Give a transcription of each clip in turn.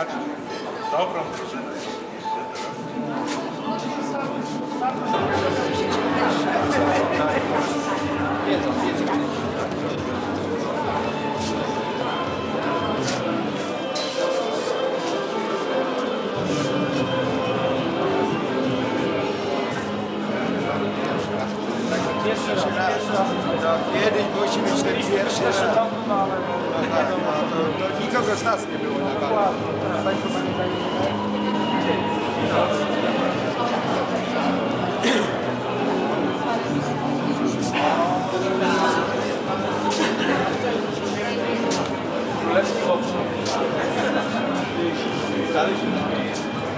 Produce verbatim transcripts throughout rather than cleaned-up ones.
Patrz, dobrą drużynę. Wiedzą, wiedzą. Pierwszy raz, pierwszy raz. No, kiedyś musi być ten pierwszy raz. No, no, tak, no, to, to nikogo z nas nie było na bali. Królewski owszem. Dalej się śmieje.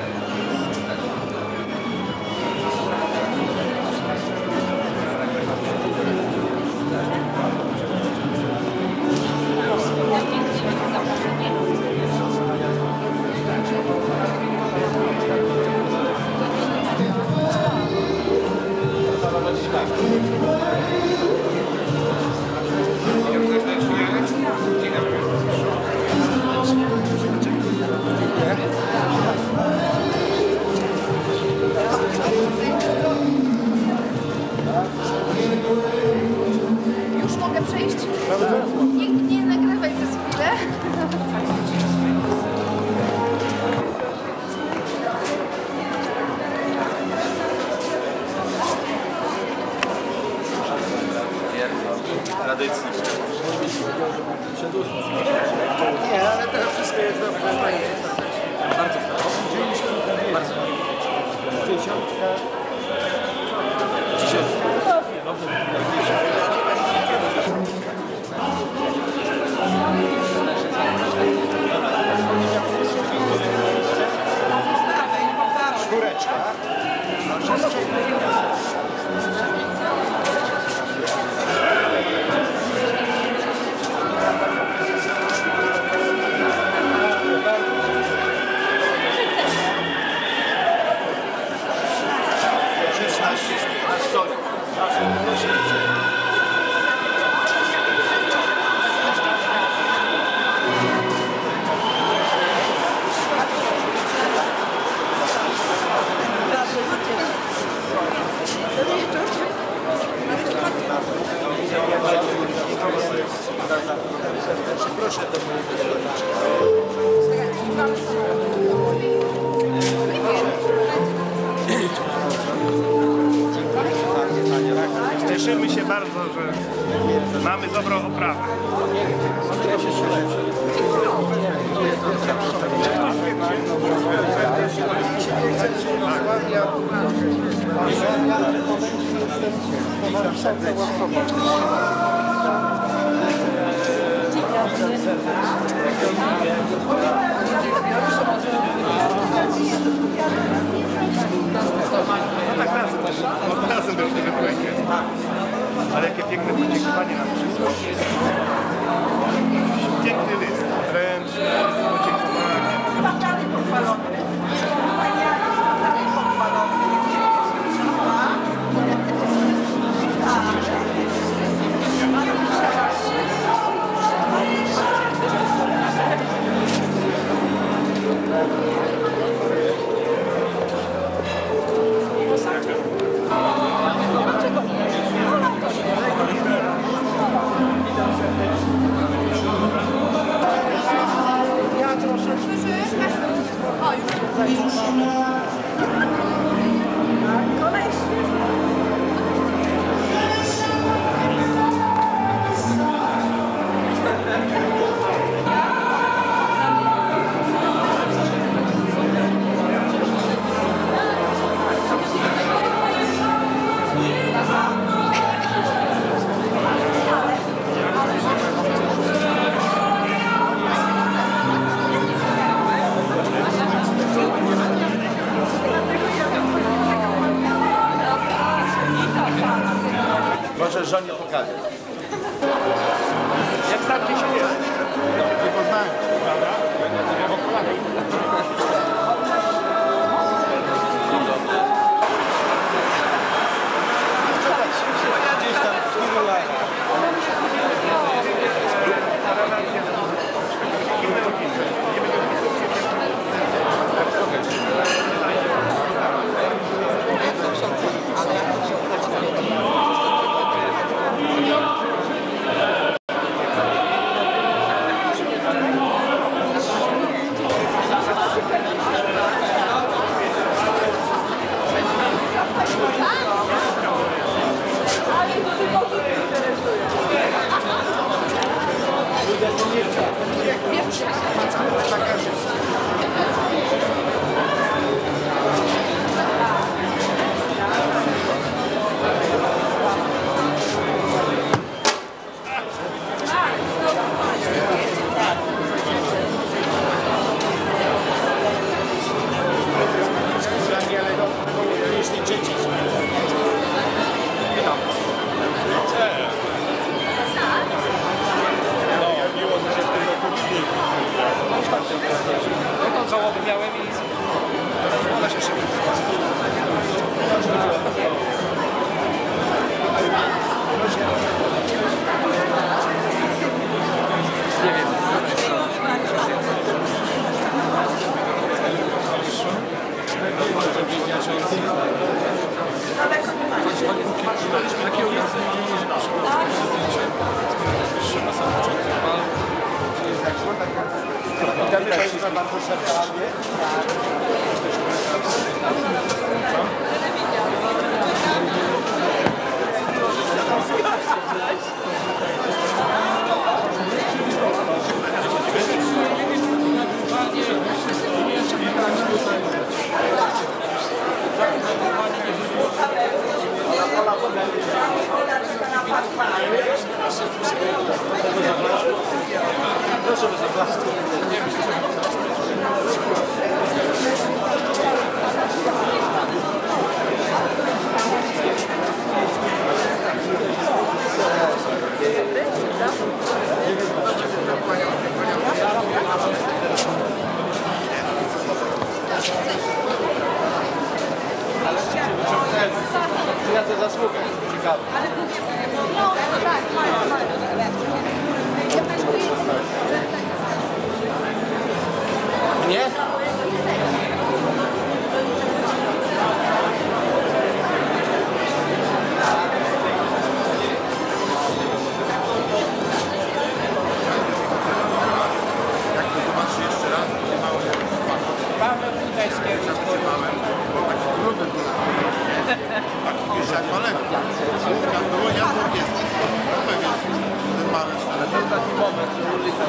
Już mogę przejść? Nie, nie nagrywaj przez chwilę. Tradycji. Nie, ale to wszystko jest dobrze. Bardzo fajnie. Bardzo. Dziesiątka. Dziesiątka. Czwóreczka. szesnaście na stole. Proszę do mojego Cieszymy się bardzo, że mamy dobrą oprawę. No tak razem, od razem był wtedy trójkę. Ale jakie piękne podziękowanie nam przysłał. Piękny list, wręcz podziękowanie. Dalej pochwalony. Dalej pochwalony. Ja troszeczkę. O, już. Może żonie pokażę. Jak starcie się nie? Nie poznałem. Gdzieś tam w tylu latach. Nie będę opisał. proszę bardzo serdecznie. Proszę bez oblastu. Ja to zasługę, ciekawe. No, tak, Mnie? Jak to zobaczy jeszcze raz, to mało jak Paweł Budajski. bo taki gruby był. Taki już jak malego. To było jadło jest. No pewnie, ten mały. Ale to taki moment, że ulica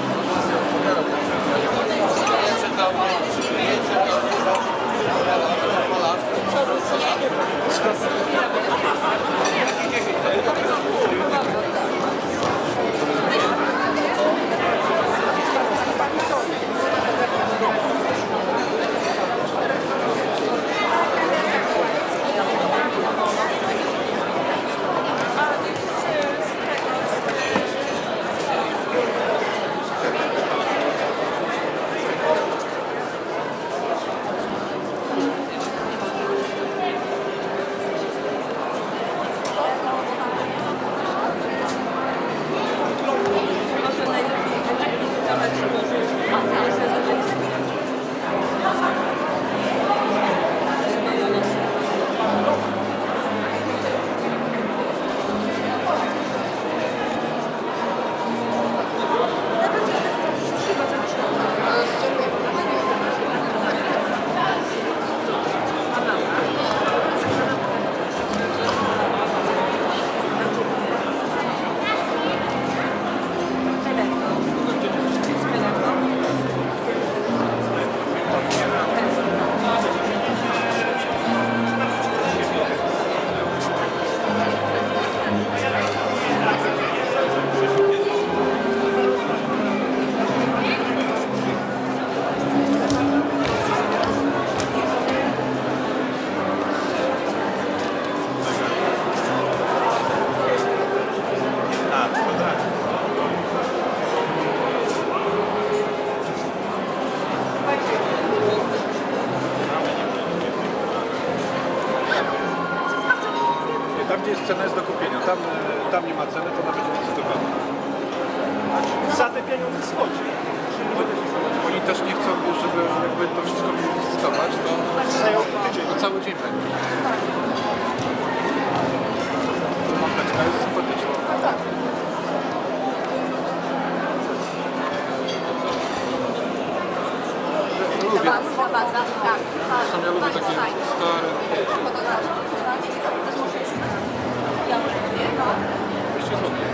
Tam, gdzie jest cena, jest do kupienia. Tam, tam nie ma ceny, to ona będzie licytowana. Za te pieniądze schodzi. Oni też nie chcą, żeby jakby to wszystko licytować, to, to cały dzień będzie. Lampeczka jest sympatyczna. Lubię. baza, tak. Zresztą ja lubię takie stare. dwieście złotych.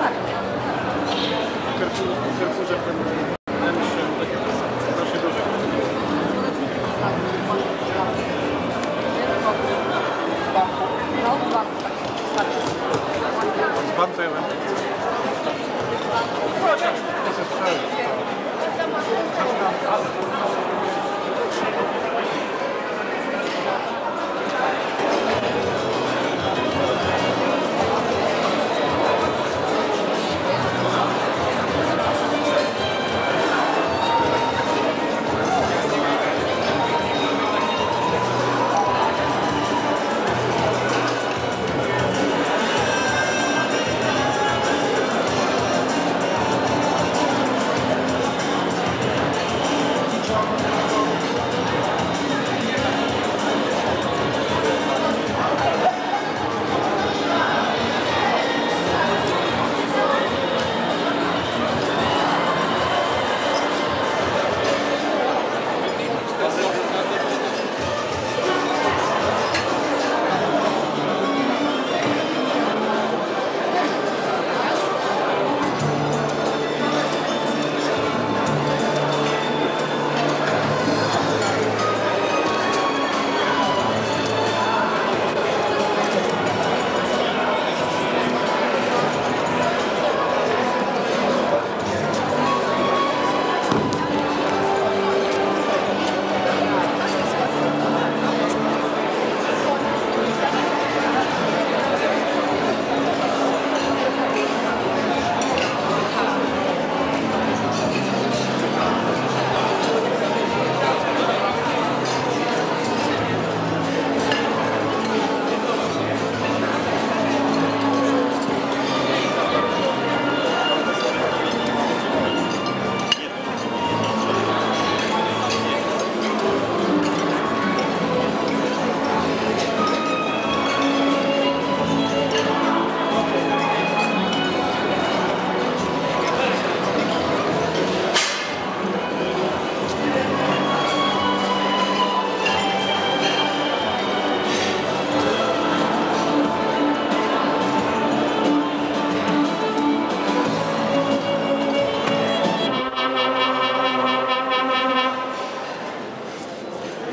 W Carrefourze w tym najwyższym takim strasznie dużym. No, dwa. Z banku ja będę. To jest strzelny.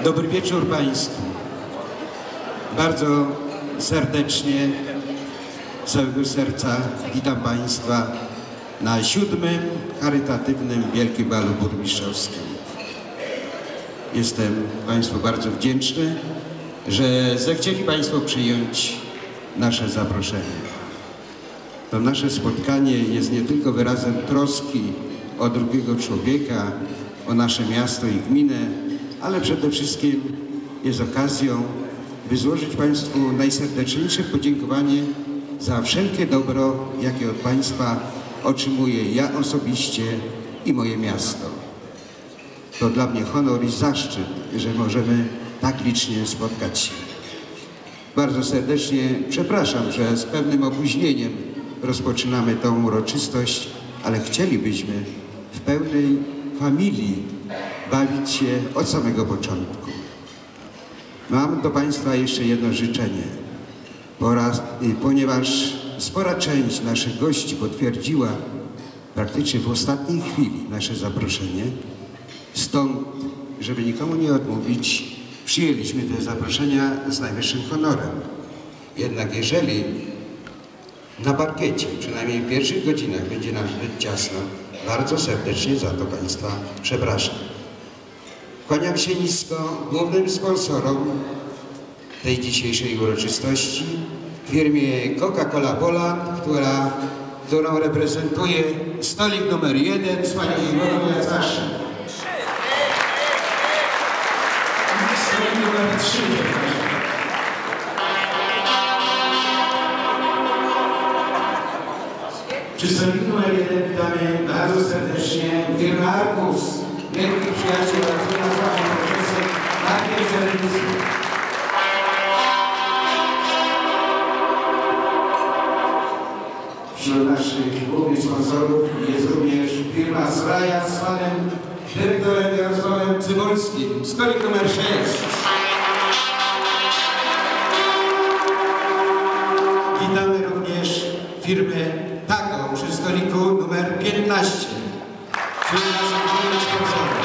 Dobry wieczór Państwu. Bardzo serdecznie, z całego serca witam Państwa na siódmym charytatywnym Wielkim Balu Burmistrzowskim. Jestem Państwu bardzo wdzięczny, że zechcieli Państwo przyjąć nasze zaproszenie. To nasze spotkanie jest nie tylko wyrazem troski o drugiego człowieka, o nasze miasto i gminę, ale przede wszystkim jest okazją, by złożyć Państwu najserdeczniejsze podziękowanie za wszelkie dobro, jakie od Państwa otrzymuję ja osobiście i moje miasto. To dla mnie honor i zaszczyt, że możemy tak licznie spotkać się. Bardzo serdecznie przepraszam, że z pewnym opóźnieniem rozpoczynamy tą uroczystość, ale chcielibyśmy w pełnej familii bawić się od samego początku. Mam do Państwa jeszcze jedno życzenie, ponieważ spora część naszych gości potwierdziła praktycznie w ostatniej chwili nasze zaproszenie. Stąd, żeby nikomu nie odmówić, przyjęliśmy te zaproszenia z najwyższym honorem. Jednak jeżeli na parkiecie, przynajmniej w pierwszych godzinach, będzie nam zbyt ciasno, bardzo serdecznie za to Państwa przepraszam. Kłaniam się nisko głównym sponsorom tej dzisiejszej uroczystości, firmie Coca-Cola Poland, która, którą reprezentuje stolik numer jeden z panią Iwoną Jacaszem. Stolik numer trzy. Przy stoliku numer jeden witamy bardzo serdecznie firmę Arkus, wielki przyjaciel Artura Sławia, profesor Najpierw Żernicki. Wśród naszych głównych sponsorów jest również firma Sraja z panem dyrektorem Jarosławem Cybulskim, stolik numer sześć. Witamy również firmę Tago przy stoliku numer piętnaście. Wśród naszych głównych sponsorów.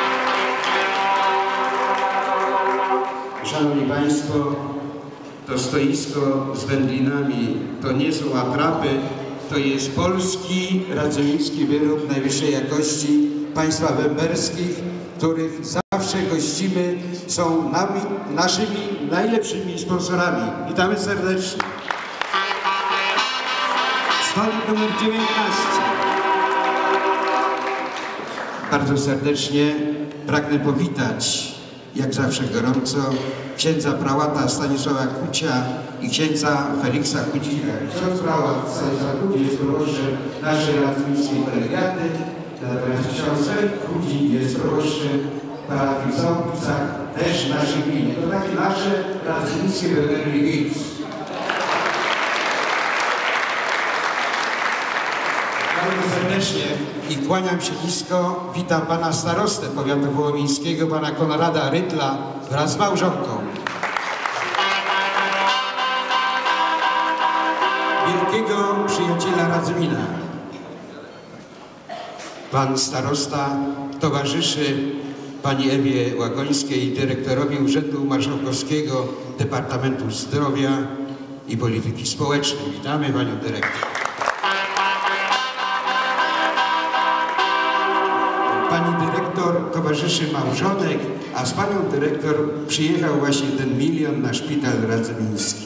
Szanowni Państwo, to stoisko z wędlinami to nie są atrapy, to jest polski radzymiński wyrób najwyższej jakości państwa węberskich, których zawsze gościmy, są nami, naszymi najlepszymi sponsorami. Witamy serdecznie. Stolik numer dziewiętnaście. Bardzo serdecznie pragnę powitać, jak zawsze gorąco, księdza prałata Stanisława Kucia i księdza Feliksa Kudzika. Ksiądz prałat Stanisław Kudzi jest proboszczem naszej radzymińskiej kolegiaty, natomiast ksiądz Felik Kudzi jest proboszczem parafii w Sąpicach, też w naszej gminie. To takie nasze radzymińskie Beverly Hills. Bardzo serdecznie i kłaniam się nisko. Witam pana starostę powiatu wołomińskiego, pana Konrada Rytla wraz z małżonką. Wielkiego przyjaciela Radzymina. Pan starosta towarzyszy pani Ewie Łagońskiej, dyrektorowi Urzędu Marszałkowskiego Departamentu Zdrowia i Polityki Społecznej. Witamy panią dyrektor. Pani dyrektor towarzyszy małżonek, a z panią dyrektor przyjechał właśnie ten milion na szpital radzymiński.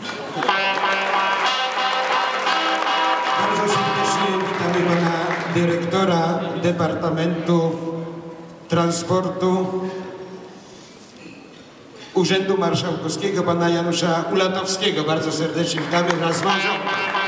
Bardzo serdecznie witamy pana dyrektora Departamentu Transportu Urzędu Marszałkowskiego, pana Janusza Ulatowskiego. Bardzo serdecznie witamy wraz z małżonką.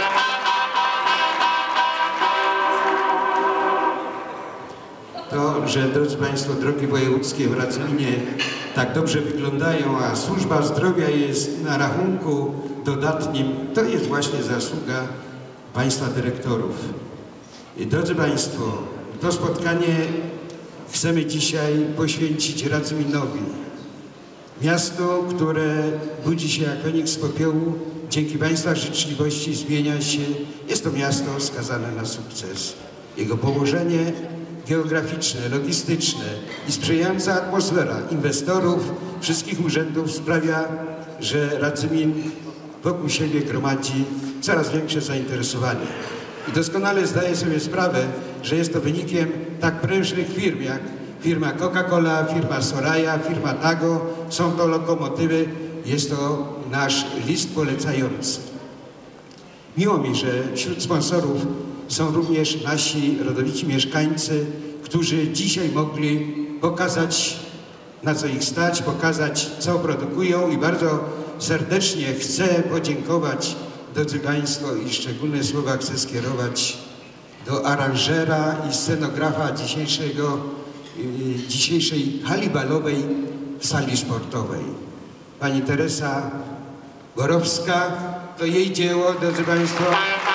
To, że, drodzy Państwo, drogi wojewódzkie w Radzyminie tak dobrze wyglądają, a służba zdrowia jest na rachunku dodatnim, to jest właśnie zasługa Państwa dyrektorów. I, drodzy Państwo, to spotkanie chcemy dzisiaj poświęcić Radzyminowi. Miasto, które budzi się jak Feniks z popiołu, dzięki Państwa życzliwości zmienia się. Jest to miasto skazane na sukces. Jego położenie geograficzne, logistyczne i sprzyjająca atmosfera inwestorów, wszystkich urzędów sprawia, że Radzymin wokół siebie gromadzi coraz większe zainteresowanie. I doskonale zdaję sobie sprawę, że jest to wynikiem tak prężnych firm jak firma Coca-Cola, firma Soraya, firma Tago. Są to lokomotywy, jest to nasz list polecający. Miło mi, że wśród sponsorów są również nasi rodowici mieszkańcy, którzy dzisiaj mogli pokazać, na co ich stać, pokazać, co produkują i bardzo serdecznie chcę podziękować, drodzy Państwo, i szczególne słowa chcę skierować do aranżera i scenografa dzisiejszego, yy, dzisiejszej hali balowej w sali sportowej. Pani Teresa Borowska, to jej dzieło, drodzy Państwo.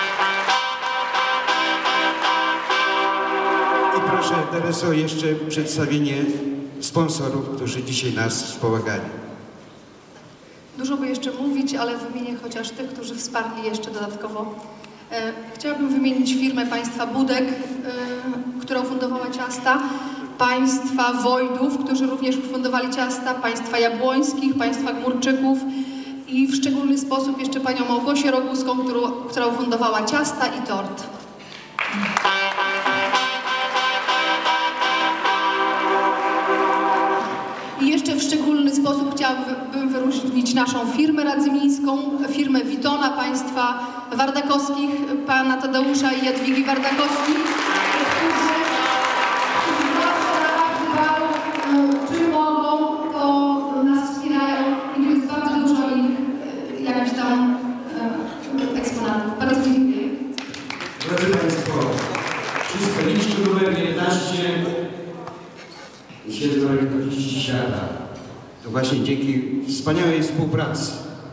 I proszę, Tereso, jeszcze przedstawienie sponsorów, którzy dzisiaj nas wspomagali. Dużo by jeszcze mówić, ale wymienię chociaż tych, którzy wsparli jeszcze dodatkowo. E, chciałabym wymienić firmę państwa Budek, e, która ufundowała ciasta, państwa Wojdów, którzy również ufundowali ciasta, państwa Jabłońskich, państwa Gmurczyków i w szczególny sposób jeszcze panią Małgosię Roguską, którą, która ufundowała ciasta i tort. I jeszcze w szczególny sposób chciałabym wyróżnić naszą firmę radzymińską, firmę Witona, państwa Wardakowskich, pana Tadeusza i Jadwigi Wardakowskich, którzy zawsze czy mogą, to nas wspierają i tu jest bardzo dużo ich jakichś tam eksponatów. Bardzo dziękuję. Drodzy Państwo, wszystko liczby numer jedenaście siedzą rękodziści świata. To właśnie dzięki wspaniałej współpracy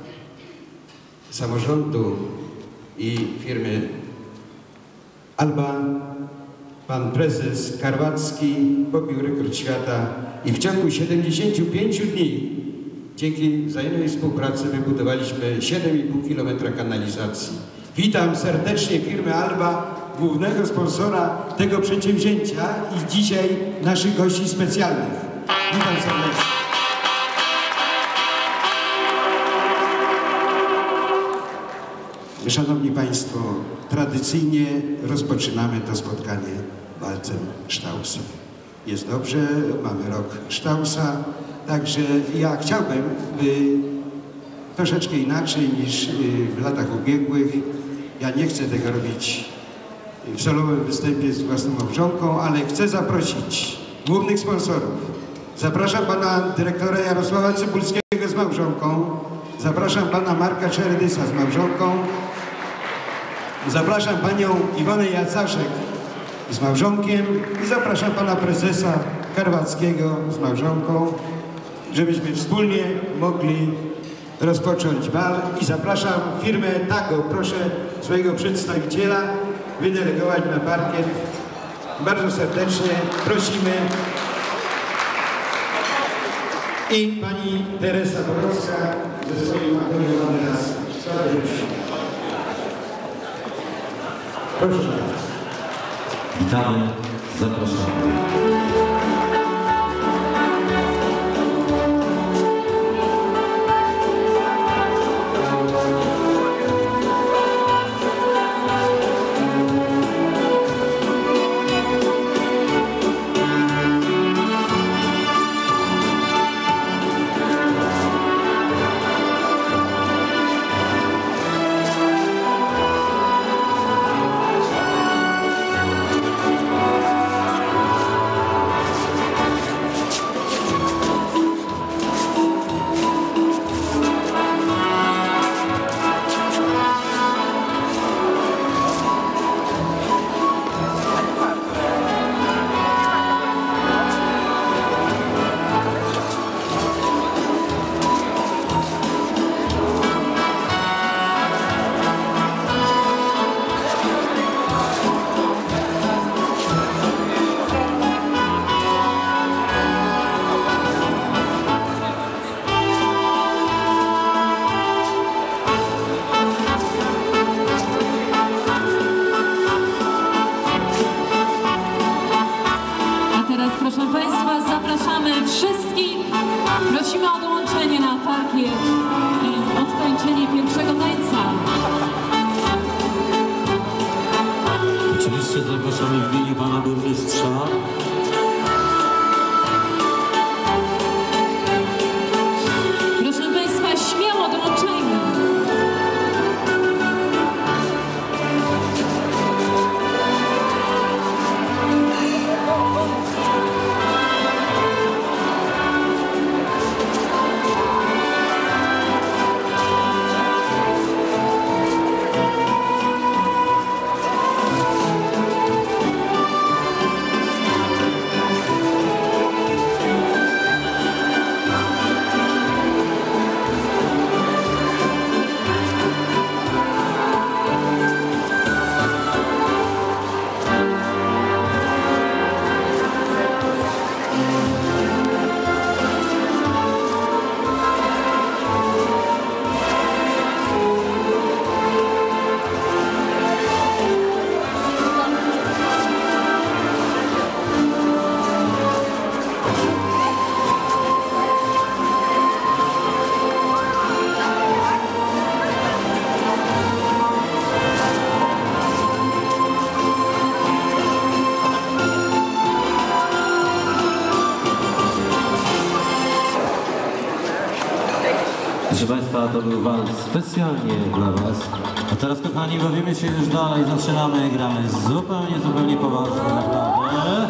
samorządu i firmy Alba pan prezes Karwacki pobił rekord świata i w ciągu siedemdziesięciu pięciu dni dzięki wzajemnej współpracy wybudowaliśmy siedem i pół kilometra kanalizacji. Witam serdecznie firmę Alba, głównego sponsora tego przedsięwzięcia i dzisiaj naszych gości specjalnych. Witam serdecznie. Szanowni Państwo, tradycyjnie rozpoczynamy to spotkanie walcem Sztausa. Jest dobrze, mamy rok Sztausa, także ja chciałbym, by troszeczkę inaczej niż w latach ubiegłych. Ja nie chcę tego robić w solowym występie z własną małżonką, ale chcę zaprosić głównych sponsorów. Zapraszam pana dyrektora Jarosława Cybulskiego z małżonką. Zapraszam pana Marka Czeredysa z małżonką. Zapraszam panią Iwonę Jacaszek z małżonkiem i zapraszam pana prezesa Karwackiego z małżonką, żebyśmy wspólnie mogli rozpocząć bal. I zapraszam firmę Tago. Proszę swojego przedstawiciela wydelegować na parkiet. Bardzo serdecznie prosimy. I pani Teresa Borowska ze swoim akordeonem raz. Proszę bardzo. Witamy, zapraszamy. Wszystkich prosimy o dołączenie na parkiet i odtańczenie pierwszego tańca. Oczywiście zapraszamy w imieniu pana burmistrza. Proszę państwa, śmiało dołączajmy. Proszę Państwa, to był walc specjalnie dla Was. A teraz, kochani, bawimy się już dalej, zaczynamy, gramy zupełnie, zupełnie poważnie, naprawdę.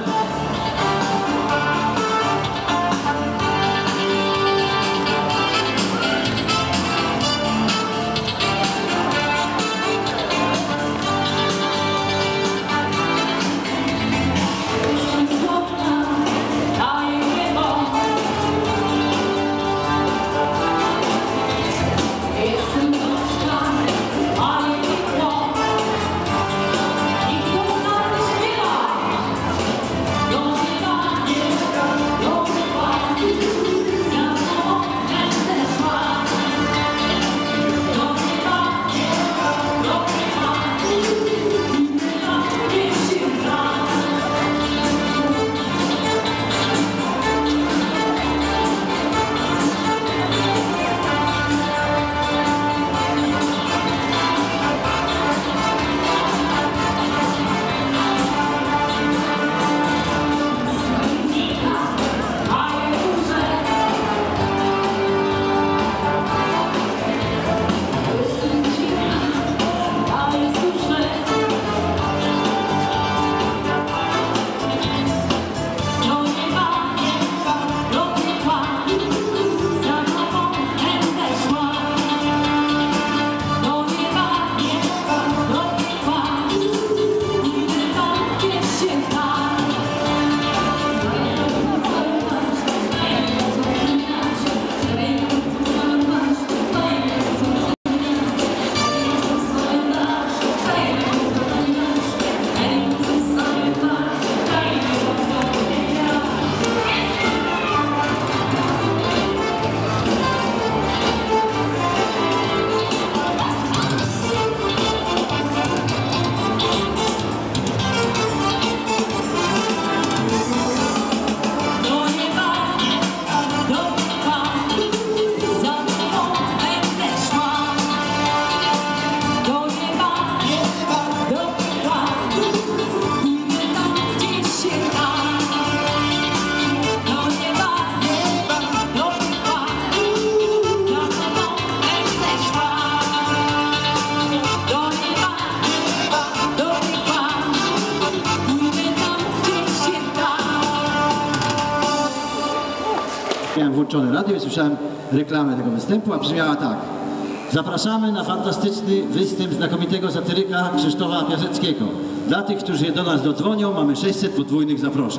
Miałem włączone radio i słyszałem reklamę tego występu, a brzmiała tak. Zapraszamy na fantastyczny występ znakomitego satyryka Krzysztofa Piaseckiego. Dla tych, którzy do nas dodzwonią, mamy sześćset podwójnych zaproszeń.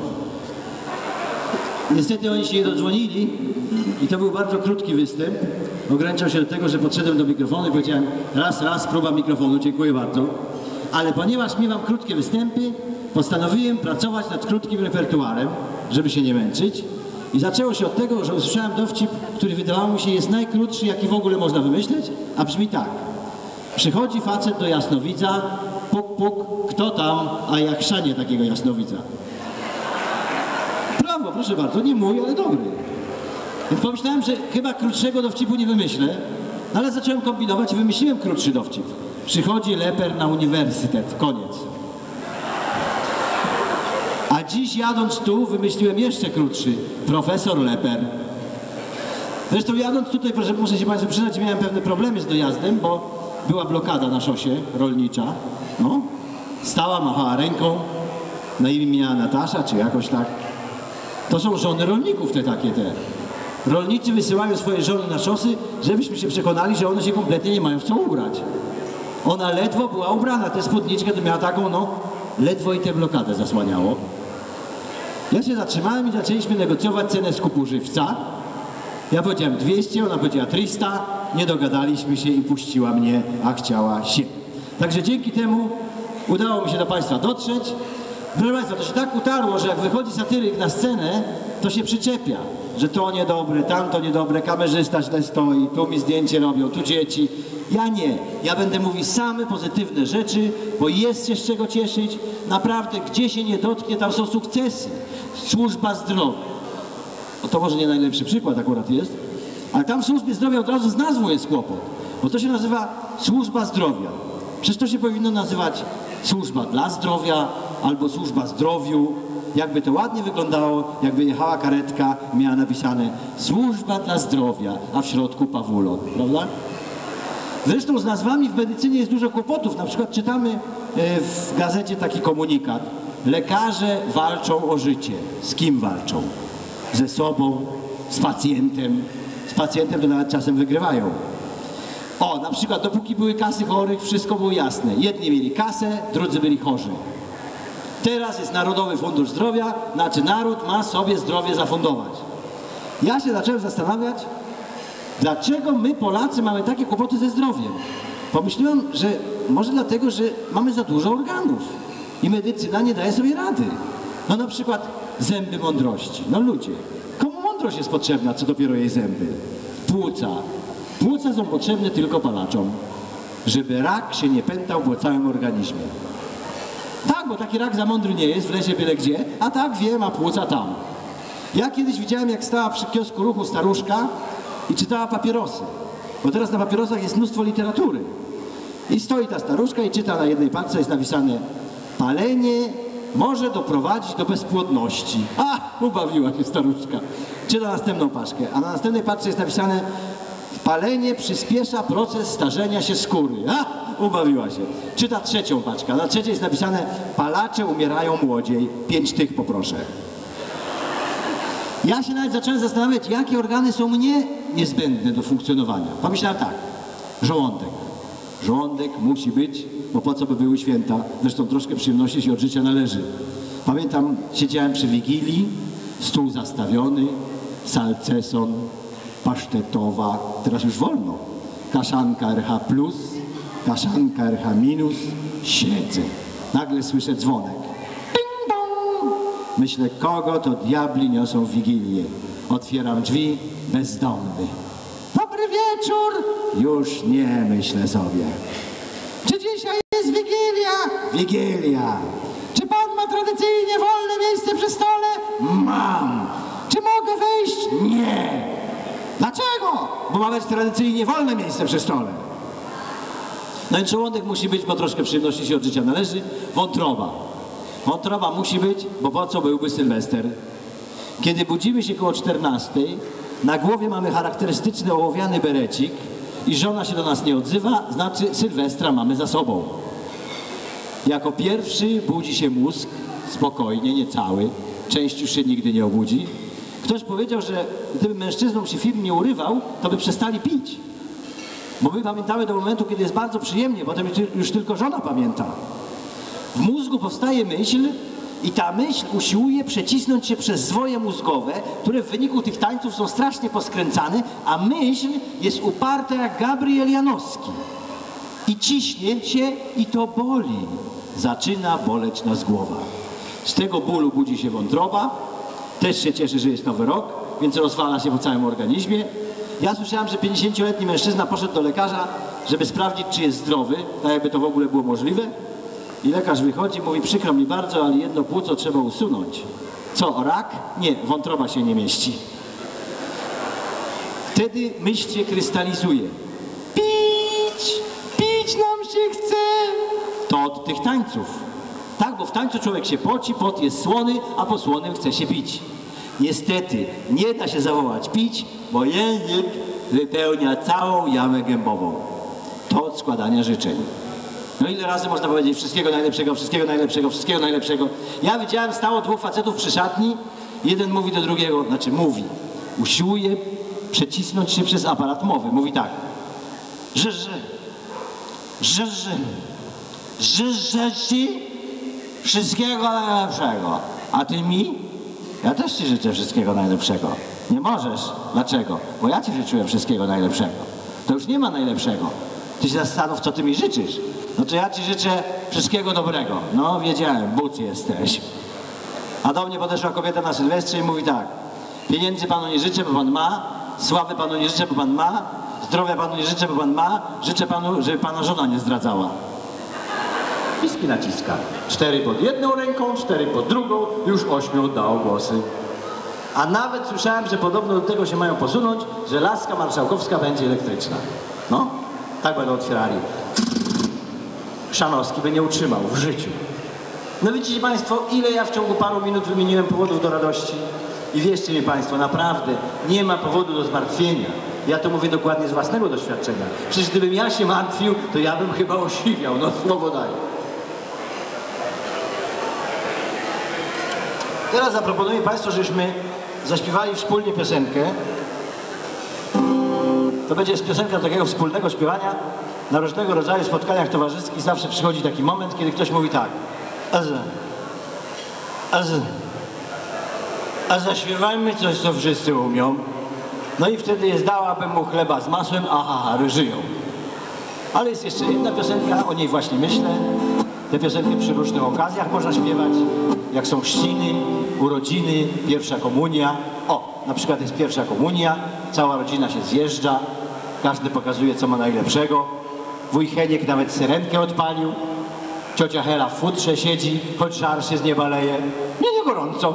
Niestety oni się nie dodzwonili i to był bardzo krótki występ. Ograniczał się do tego, że podszedłem do mikrofonu i powiedziałem raz, raz, próba mikrofonu, dziękuję bardzo. Ale ponieważ miewam krótkie występy, postanowiłem pracować nad krótkim repertuarem, żeby się nie męczyć. I zaczęło się od tego, że usłyszałem dowcip, który wydawało mi się jest najkrótszy, jaki w ogóle można wymyśleć, a brzmi tak. Przychodzi facet do jasnowidza, puk, puk, kto tam, a jak chrzanie takiego jasnowidza. Brawo, proszę bardzo, nie mój, ale dobry. Więc pomyślałem, że chyba krótszego dowcipu nie wymyślę, no ale zacząłem kombinować i wymyśliłem krótszy dowcip. Przychodzi leper na uniwersytet, koniec. A dziś jadąc tu wymyśliłem jeszcze krótszy, profesor leper. Zresztą jadąc tutaj, proszę, muszę się Państwu przyznać, miałem pewne problemy z dojazdem, bo była blokada na szosie rolnicza. No, stała, machała ręką, na imię miała Natasza, czy jakoś tak. To są żony rolników te takie te. Rolnicy wysyłają swoje żony na szosy, żebyśmy się przekonali, że one się kompletnie nie mają w co ubrać. Ona ledwo była ubrana, tę spódniczkę to miała taką, no, ledwo i tę blokadę zasłaniało. Ja się zatrzymałem i zaczęliśmy negocjować cenę skupu żywca. Ja powiedziałem dwieście, ona powiedziała trzysta, nie dogadaliśmy się i puściła mnie, a chciała się. Także dzięki temu udało mi się do Państwa dotrzeć. Proszę Państwa, to się tak utarło, że jak wychodzi satyryk na scenę, to się przyczepia, że to niedobre, tamto niedobre, kamerzysta źle stoi, tu mi zdjęcie robią, tu dzieci. Ja nie. Ja będę mówił same pozytywne rzeczy, bo jest się z czego cieszyć. Naprawdę, gdzie się nie dotknie, tam są sukcesy. Służba zdrowia. No to może nie najlepszy przykład akurat jest, ale tam w służbie zdrowia od razu z nazwą jest kłopot, bo to się nazywa służba zdrowia. Przecież to się powinno nazywać służba dla zdrowia albo służba zdrowiu. Jakby to ładnie wyglądało, jakby jechała karetka, miała napisane służba dla zdrowia, a w środku Pawulon, prawda? Zresztą z nazwami w medycynie jest dużo kłopotów. Na przykład czytamy w gazecie taki komunikat. Lekarze walczą o życie. Z kim walczą? Ze sobą, z pacjentem. Z pacjentem to nawet czasem wygrywają. O, na przykład dopóki były kasy chorych, wszystko było jasne. Jedni mieli kasę, drudzy byli chorzy. Teraz jest Narodowy Fundusz Zdrowia, znaczy naród ma sobie zdrowie zafundować. Ja się zacząłem zastanawiać, dlaczego my Polacy mamy takie kłopoty ze zdrowiem. Pomyślałem, że może dlatego, że mamy za dużo organów i medycyna nie daje sobie rady. No na przykład zęby mądrości. No ludzie, komu mądrość jest potrzebna, co dopiero jej zęby? Płuca. Płuca są potrzebne tylko palaczom, żeby rak się nie pętał po całym organizmie. Tak, bo taki rak za mądry nie jest, w lesie byle gdzie, a tak wie, ma płuca tam. Ja kiedyś widziałem, jak stała przy kiosku ruchu staruszka i czytała papierosy, bo teraz na papierosach jest mnóstwo literatury. I stoi ta staruszka i czyta, na jednej paczce jest napisane: palenie może doprowadzić do bezpłodności. A, ubawiła się staruszka. Czyta następną paczkę, a na następnej paczce jest napisane: palenie przyspiesza proces starzenia się skóry. A, ubawiła się. Czyta trzecią paczkę, a na trzeciej jest napisane: palacze umierają młodziej. Pięć tych poproszę. Ja się nawet zacząłem zastanawiać, jakie organy są mnie niezbędne do funkcjonowania. Pomyślałem tak, żołądek. Żołądek musi być, bo po co by były święta? Zresztą troszkę przyjemności się od życia należy. Pamiętam, siedziałem przy Wigilii, stół zastawiony, salceson, pasztetowa, teraz już wolno, kaszanka R H plus, kaszanka R H minus, siedzę. Nagle słyszę dzwonek. Ding dong! Myślę, kogo to diabli niosą w Wigilię. Otwieram drzwi, bezdomny. Dobry wieczór! Już nie, myślę sobie. Czy dzisiaj jest Wigilia? Wigilia. Czy pan ma tradycyjnie wolne miejsce przy stole? Mam. Czy mogę wejść? Nie. Dlaczego? Bo ma być tradycyjnie wolne miejsce przy stole. No i żołądek musi być, bo troszkę przyjemności się od życia należy. Wątroba. Wątroba musi być, bo po co byłby Sylwester? Kiedy budzimy się koło czternastej, na głowie mamy charakterystyczny ołowiany berecik i żona się do nas nie odzywa, znaczy Sylwestra mamy za sobą. Jako pierwszy budzi się mózg, spokojnie, nie cały, część już się nigdy nie obudzi. Ktoś powiedział, że gdyby mężczyznom się film nie urywał, to by przestali pić. Bo my pamiętamy do momentu, kiedy jest bardzo przyjemnie, potem już tylko żona pamięta. W mózgu powstaje myśl i ta myśl usiłuje przecisnąć się przez zwoje mózgowe, które w wyniku tych tańców są strasznie poskręcane, a myśl jest uparta jak Gabriel Janowski. I ciśnie się i to boli. Zaczyna boleć nas głowa. Z tego bólu budzi się wątroba. Też się cieszy, że jest nowy rok, więc rozwala się po całym organizmie. Ja słyszałem, że pięćdziesięcioletni mężczyzna poszedł do lekarza, żeby sprawdzić, czy jest zdrowy, tak jakby to w ogóle było możliwe. I lekarz wychodzi, mówi: przykro mi bardzo, ale jedno płuco trzeba usunąć. Co, rak? Nie, wątroba się nie mieści. Wtedy myśl się krystalizuje. Pić, pić nam się chce. To od tych tańców. Tak, bo w tańcu człowiek się poci, pot jest słony, a po słonym chce się pić. Niestety, nie da się zawołać pić, bo język wypełnia całą jamę gębową. To od składania życzeń. No ile razy można powiedzieć wszystkiego najlepszego, wszystkiego najlepszego, wszystkiego najlepszego. Ja widziałem, stało dwóch facetów przy szatni, jeden mówi do drugiego, znaczy mówi, usiłuje przecisnąć się przez aparat mowy. Mówi tak, że, że, że, że, że, że ci wszystkiego najlepszego. A ty mi? Ja też ci życzę wszystkiego najlepszego. Nie możesz. Dlaczego? Bo ja ci życzyłem wszystkiego najlepszego. To już nie ma najlepszego. Ty się zastanów, co ty mi życzysz. No to ja ci życzę wszystkiego dobrego. No wiedziałem, but jesteś. A do mnie podeszła kobieta na Sylwestrze i mówi tak. Pieniędzy panu nie życzę, bo pan ma. Sławy panu nie życzę, bo pan ma. Zdrowia panu nie życzę, bo pan ma. Życzę panu, żeby pana żona nie zdradzała. Piski naciska. Cztery pod jedną ręką, cztery pod drugą, już ośmiu oddało głosy. A nawet słyszałem, że podobno do tego się mają posunąć, że laska marszałkowska będzie elektryczna. No, tak będą otwierali. Chrzanowski by nie utrzymał w życiu. No widzicie państwo, ile ja w ciągu paru minut wymieniłem powodów do radości. I wierzcie mi państwo, naprawdę nie ma powodu do zmartwienia. Ja to mówię dokładnie z własnego doświadczenia. Przecież gdybym ja się martwił, to ja bym chyba osiwiał. No słowo daję. Teraz zaproponuję państwu, żebyśmy zaśpiewali wspólnie piosenkę. To będzie piosenka takiego wspólnego śpiewania. Na różnego rodzaju spotkaniach towarzyskich zawsze przychodzi taki moment, kiedy ktoś mówi tak. A, za, a, za, a zaśpiewajmy coś, co wszyscy umią. No i wtedy jest dałabym mu chleba z masłem, aha, ryżyją. Ale jest jeszcze jedna piosenka, o niej właśnie myślę. Te piosenki przy różnych okazjach można śpiewać, jak są chrzciny, urodziny, pierwsza komunia. O, na przykład jest pierwsza komunia, cała rodzina się zjeżdża, każdy pokazuje, co ma najlepszego. Wuj Heniek nawet syrenkę odpalił, ciocia Hela w futrze siedzi, choć żar się z nieba leje. Nie, nie gorąco.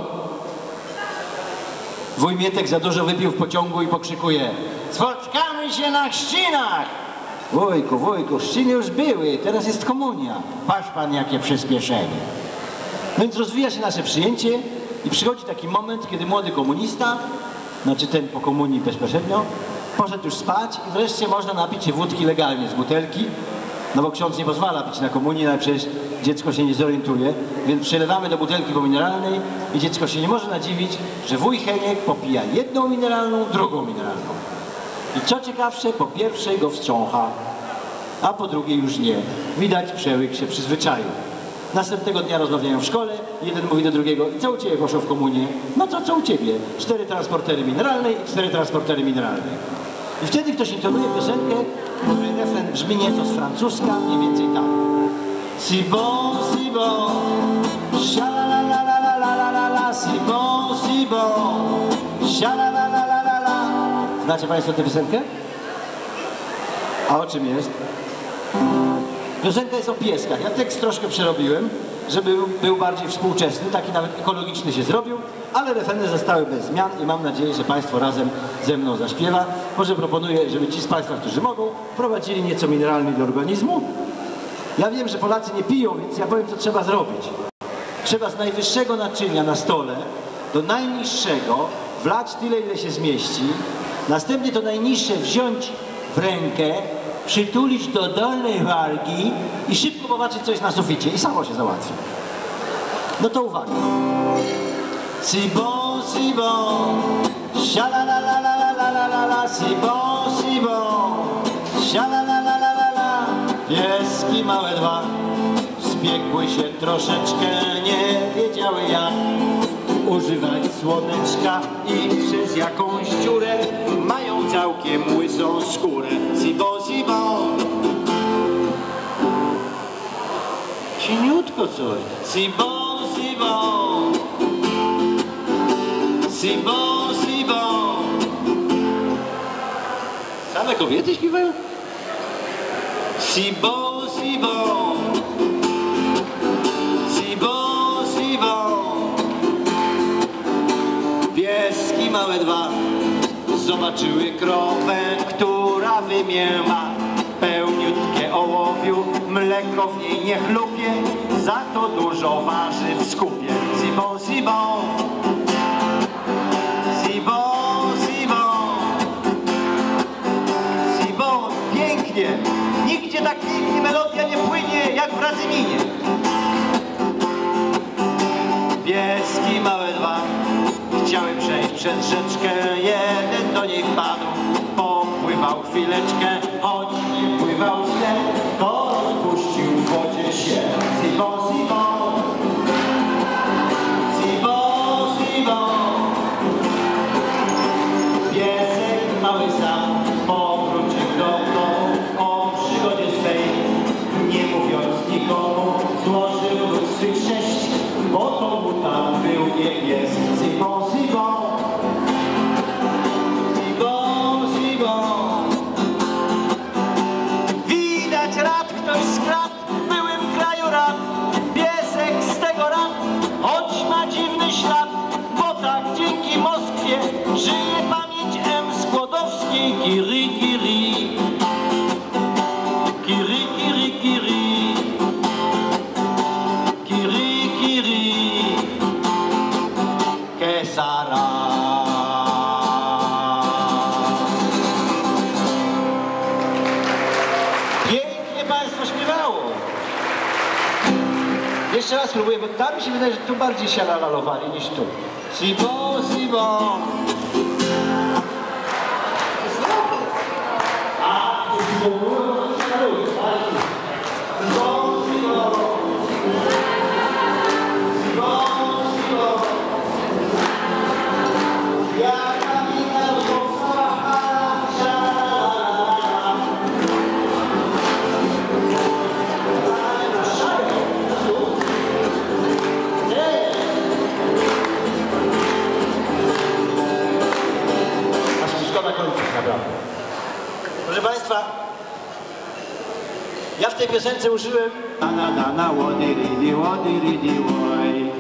Wuj Mietek za dużo wypił w pociągu i pokrzykuje: spotkamy się na chrzcinach! Wujku, wujku, chrzciny już były, teraz jest komunia. Patrz pan, jakie przyspieszenie. No więc rozwija się nasze przyjęcie i przychodzi taki moment, kiedy młody komunista, znaczy ten po komunii bezpośrednio, poszedł już spać i wreszcie można napić się wódki legalnie z butelki, no bo ksiądz nie pozwala pić na komunii, ale przecież dziecko się nie zorientuje, więc przelewamy do butelki pomineralnej i dziecko się nie może nadziwić, że wuj Heniek popija jedną mineralną, drugą mineralną. I co ciekawsze, po pierwszej go wstrzącha, a po drugiej już nie. Widać, przełyk się przyzwyczaił. Następnego dnia rozmawiają w szkole, jeden mówi do drugiego: i co u ciebie poszło w komunię? No to co u ciebie? Cztery transportery mineralne i cztery transportery mineralne. I wtedy ktoś intonuje piosenkę, której refren brzmi nieco z francuska, mniej więcej tak. Si bon, si bon, sha la la la la la la la la, si bon, si bon, sha la la la la la la. Znacie państwo tę piosenkę? A o czym jest? Piosenka jest o pieskach. Ja tekst troszkę przerobiłem, żeby był bardziej współczesny, taki nawet ekologiczny się zrobił, ale refreny zostały bez zmian i mam nadzieję, że państwo razem ze mną zaśpiewa. Może proponuję, żeby ci z państwa, którzy mogą, wprowadzili nieco mineralnych do organizmu. Ja wiem, że Polacy nie piją, więc ja powiem, co trzeba zrobić. Trzeba z najwyższego naczynia na stole do najniższego wlać tyle, ile się zmieści, następnie to najniższe wziąć w rękę, przytulić do dolnej wargi i szybko popatrzeć, co jest na suficie i samo się załatwi. No to uwaga. Si bon, si bon, sha la la la la la la la la, si bon, si bon, sha la la la la la la. Pieski małe dwa zbiegły się troszeczkę, nie wiedziały jak używać słoneczka i przez jakąś dziurę mają całkiem łysą skórę. Si bon, si bon. Cieniutko coś. Si bon, si bon. Si bon, si bon. Same kobiety śpiewają? Si bon, si bon. Si bon, si bon. zobaczyły krowę, która wymięła. Pełniutkie ołowiu, mleko w niej nie chlupie, za to dużo warzyw w skupie. Sibon, sibon, sibon, sibon, sibon, pięknie. Nigdzie tak pięknie melodia nie płynie jak w Radzyminie. Pieski małe dwa chciały przejść przez rzeczkę, jeden do niej wpadł, popływał chwileczkę, choć nie pływał źle, to rozpuścił w wodzie się. Sibon, sibon, sibon, sibon. Piesek mały sam powrócił do domu, o przygodzie swej nie mówiąc nikomu, złożył ruch swych sześć, bo to mu tam był nie pies. Sibon, sibon, sibon, sibon. Widać rad ktoś skradł w byłym kraju rad, piesek z tego rad, choć ma dziwny ślad, bo tak dzięki Moskwie żyje pamięć M. Skłodowskiej. Kiri, kiri, kiri, kiri, kiri, kiri, kiri, Kesara. Pięknie państwo śpiewało. Jeszcze raz spróbuję, bo tam mi się wydaje, że tu bardziej się lalalowali niż tu. Sibon, sibon. A, to było proszę Państwa, ja w tej piosence użyłem na na na łodyrydy, łodyrydy, łoj.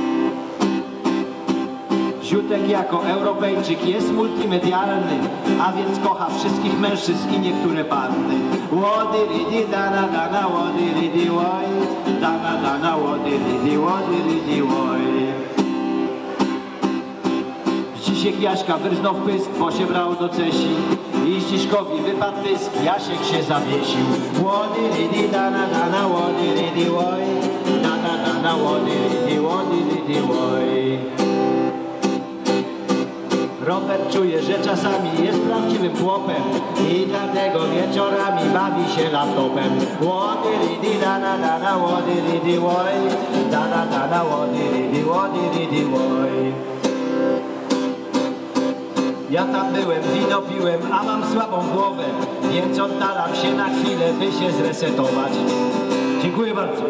Ziutek jako Europejczyk jest multimedialny, a więc kocha wszystkich mężczyzn i niektóre panny. Łodyrydy, dana, dana, łodyrydy, łoj. Dana, dana, łodyrydy, łodyrydy, łoj. Zdzisiek Jaśka wyrznął w pysk, bo się brał do cesi. I Zdziszkowi wypadł pysk, Jasiek się zawiesił. Łodyrydy, dana, dana, łodyrydy, łoj. Dana, dana, łodyrydy, łodyrydy, łoj. Robert czuje, że czasami jest prawdziwym chłopem i dlatego wieczorami bawi się laptopem. Łodyrydy, dana, dana, łodyrydy, łoj. Dana, dana, łodyrydy, łodyrydy, łoj. Ja tam byłem, wino piłem, a mam słabą głowę, więc oddalam się na chwilę, by się zresetować. Dziękuję bardzo.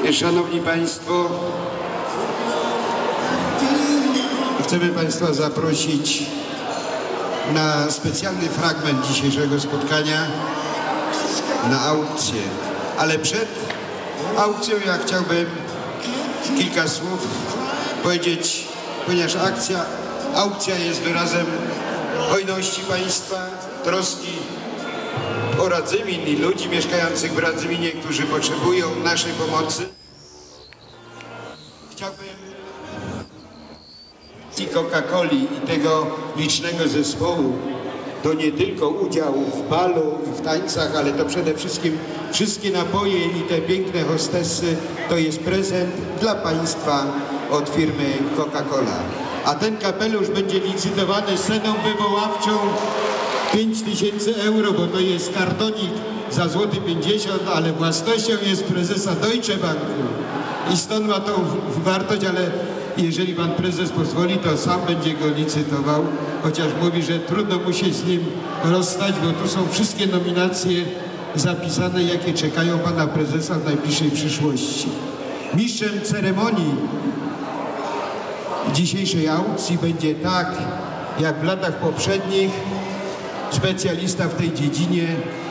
Szanowni Państwo, chcemy Państwa zaprosić na specjalny fragment dzisiejszego spotkania, na aukcję. Ale przed aukcją ja chciałbym kilka słów powiedzieć, ponieważ akcja, aukcja jest wyrazem hojności Państwa, troski o Radzymin i ludzi mieszkających w Radzyminie, którzy potrzebują naszej pomocy. Chciałbym i Coca-Coli i tego licznego zespołu, to nie tylko udział w balu i w tańcach, ale to przede wszystkim wszystkie napoje i te piękne hostessy to jest prezent dla Państwa od firmy Coca-Cola. A ten kapelusz będzie licytowany z ceną wywoławczą pięć tysięcy euro, bo to jest kartonik za złoty pięćdziesiąt, ale własnością jest prezesa Deutsche Banku. I stąd ma tą wartość, ale jeżeli pan prezes pozwoli, to sam będzie go licytował, chociaż mówi, że trudno mu się z nim rozstać, bo tu są wszystkie nominacje zapisane, jakie czekają pana prezesa w najbliższej przyszłości. Mistrzem ceremonii dzisiejszej aukcji będzie, tak jak w latach poprzednich, specjalista w tej dziedzinie,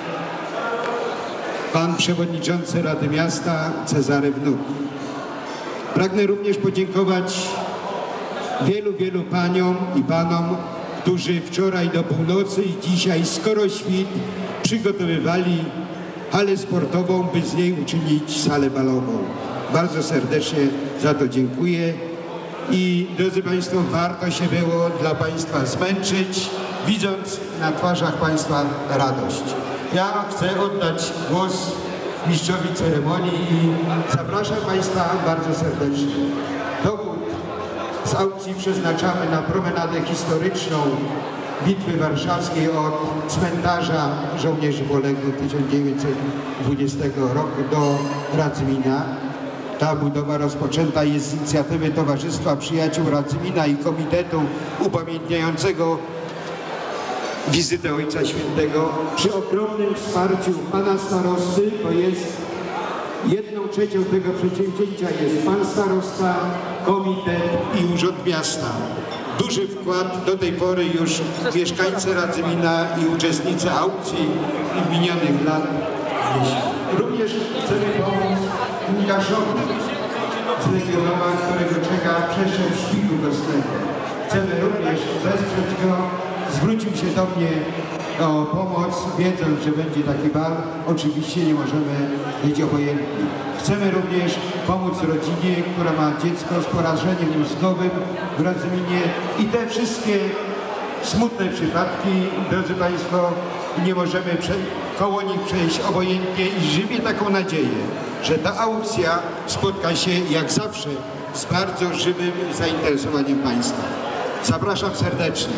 pan przewodniczący Rady Miasta Cezary Wnuk. Pragnę również podziękować wielu, wielu paniom i panom, którzy wczoraj do północy i dzisiaj skoro świt przygotowywali halę sportową, by z niej uczynić salę balową. Bardzo serdecznie za to dziękuję i drodzy Państwo, warto się było dla Państwa zmęczyć, widząc na twarzach Państwa radość. Ja chcę oddać głos mistrzowi ceremonii i zapraszam Państwa bardzo serdecznie. Dowód z aukcji przeznaczamy na promenadę historyczną Bitwy Warszawskiej od cmentarza żołnierzy poległych tysiąc dziewięćset dwudziestego roku do Radzymina. Ta budowa rozpoczęta jest z inicjatywy Towarzystwa Przyjaciół Radzymina i Komitetu Upamiętniającego wizytę Ojca Świętego przy ogromnym wsparciu pana starosty, to jest jedną trzecią tego przedsięwzięcia jest pan starosta, komitet i urząd miasta. Duży wkład do tej pory już mieszkańcy Radzymina i uczestnicy aukcji w minionych lat. Również chcemy pomóc Łukaszowi z Legionowa, którego czeka przeszedł szpiku kostnego. Chcemy również wesprzeć go. Zwrócił się do mnie o pomoc, wiedząc, że będzie taki bal. Oczywiście nie możemy być obojętni. Chcemy również pomóc rodzinie, która ma dziecko z porażeniem mózgowym w Radzyminie i te wszystkie smutne przypadki, drodzy Państwo, nie możemy koło nich przejść obojętnie i żywię taką nadzieję, że ta aukcja spotka się jak zawsze z bardzo żywym zainteresowaniem Państwa. Zapraszam serdecznie.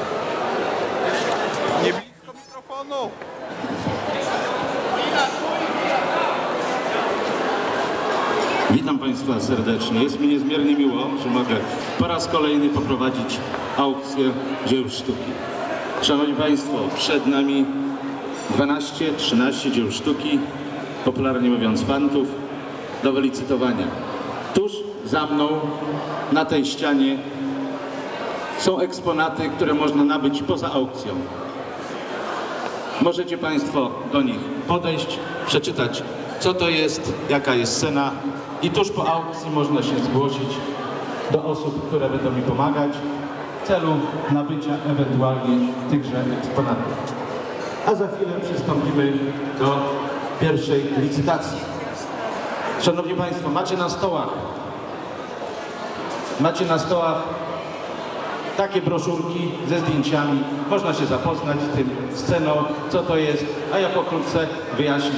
Nie blisko mikrofonu. Witam Państwa serdecznie. Jest mi niezmiernie miło, że mogę po raz kolejny poprowadzić aukcję dzieł sztuki. Szanowni Państwo, przed nami dwanaście trzynaście dzieł sztuki, popularnie mówiąc fantów, do wylicytowania. Tuż za mną na tej ścianie są eksponaty, które można nabyć poza aukcją. Możecie Państwo do nich podejść, przeczytać, co to jest, jaka jest cena i tuż po aukcji można się zgłosić do osób, które będą mi pomagać w celu nabycia ewentualnie tychże eksponatów. A za chwilę przystąpimy do pierwszej licytacji. Szanowni Państwo, macie na stołach, macie na stołach takie broszurki ze zdjęciami. Można się zapoznać z tym sceną, co to jest, a ja pokrótce wyjaśnię.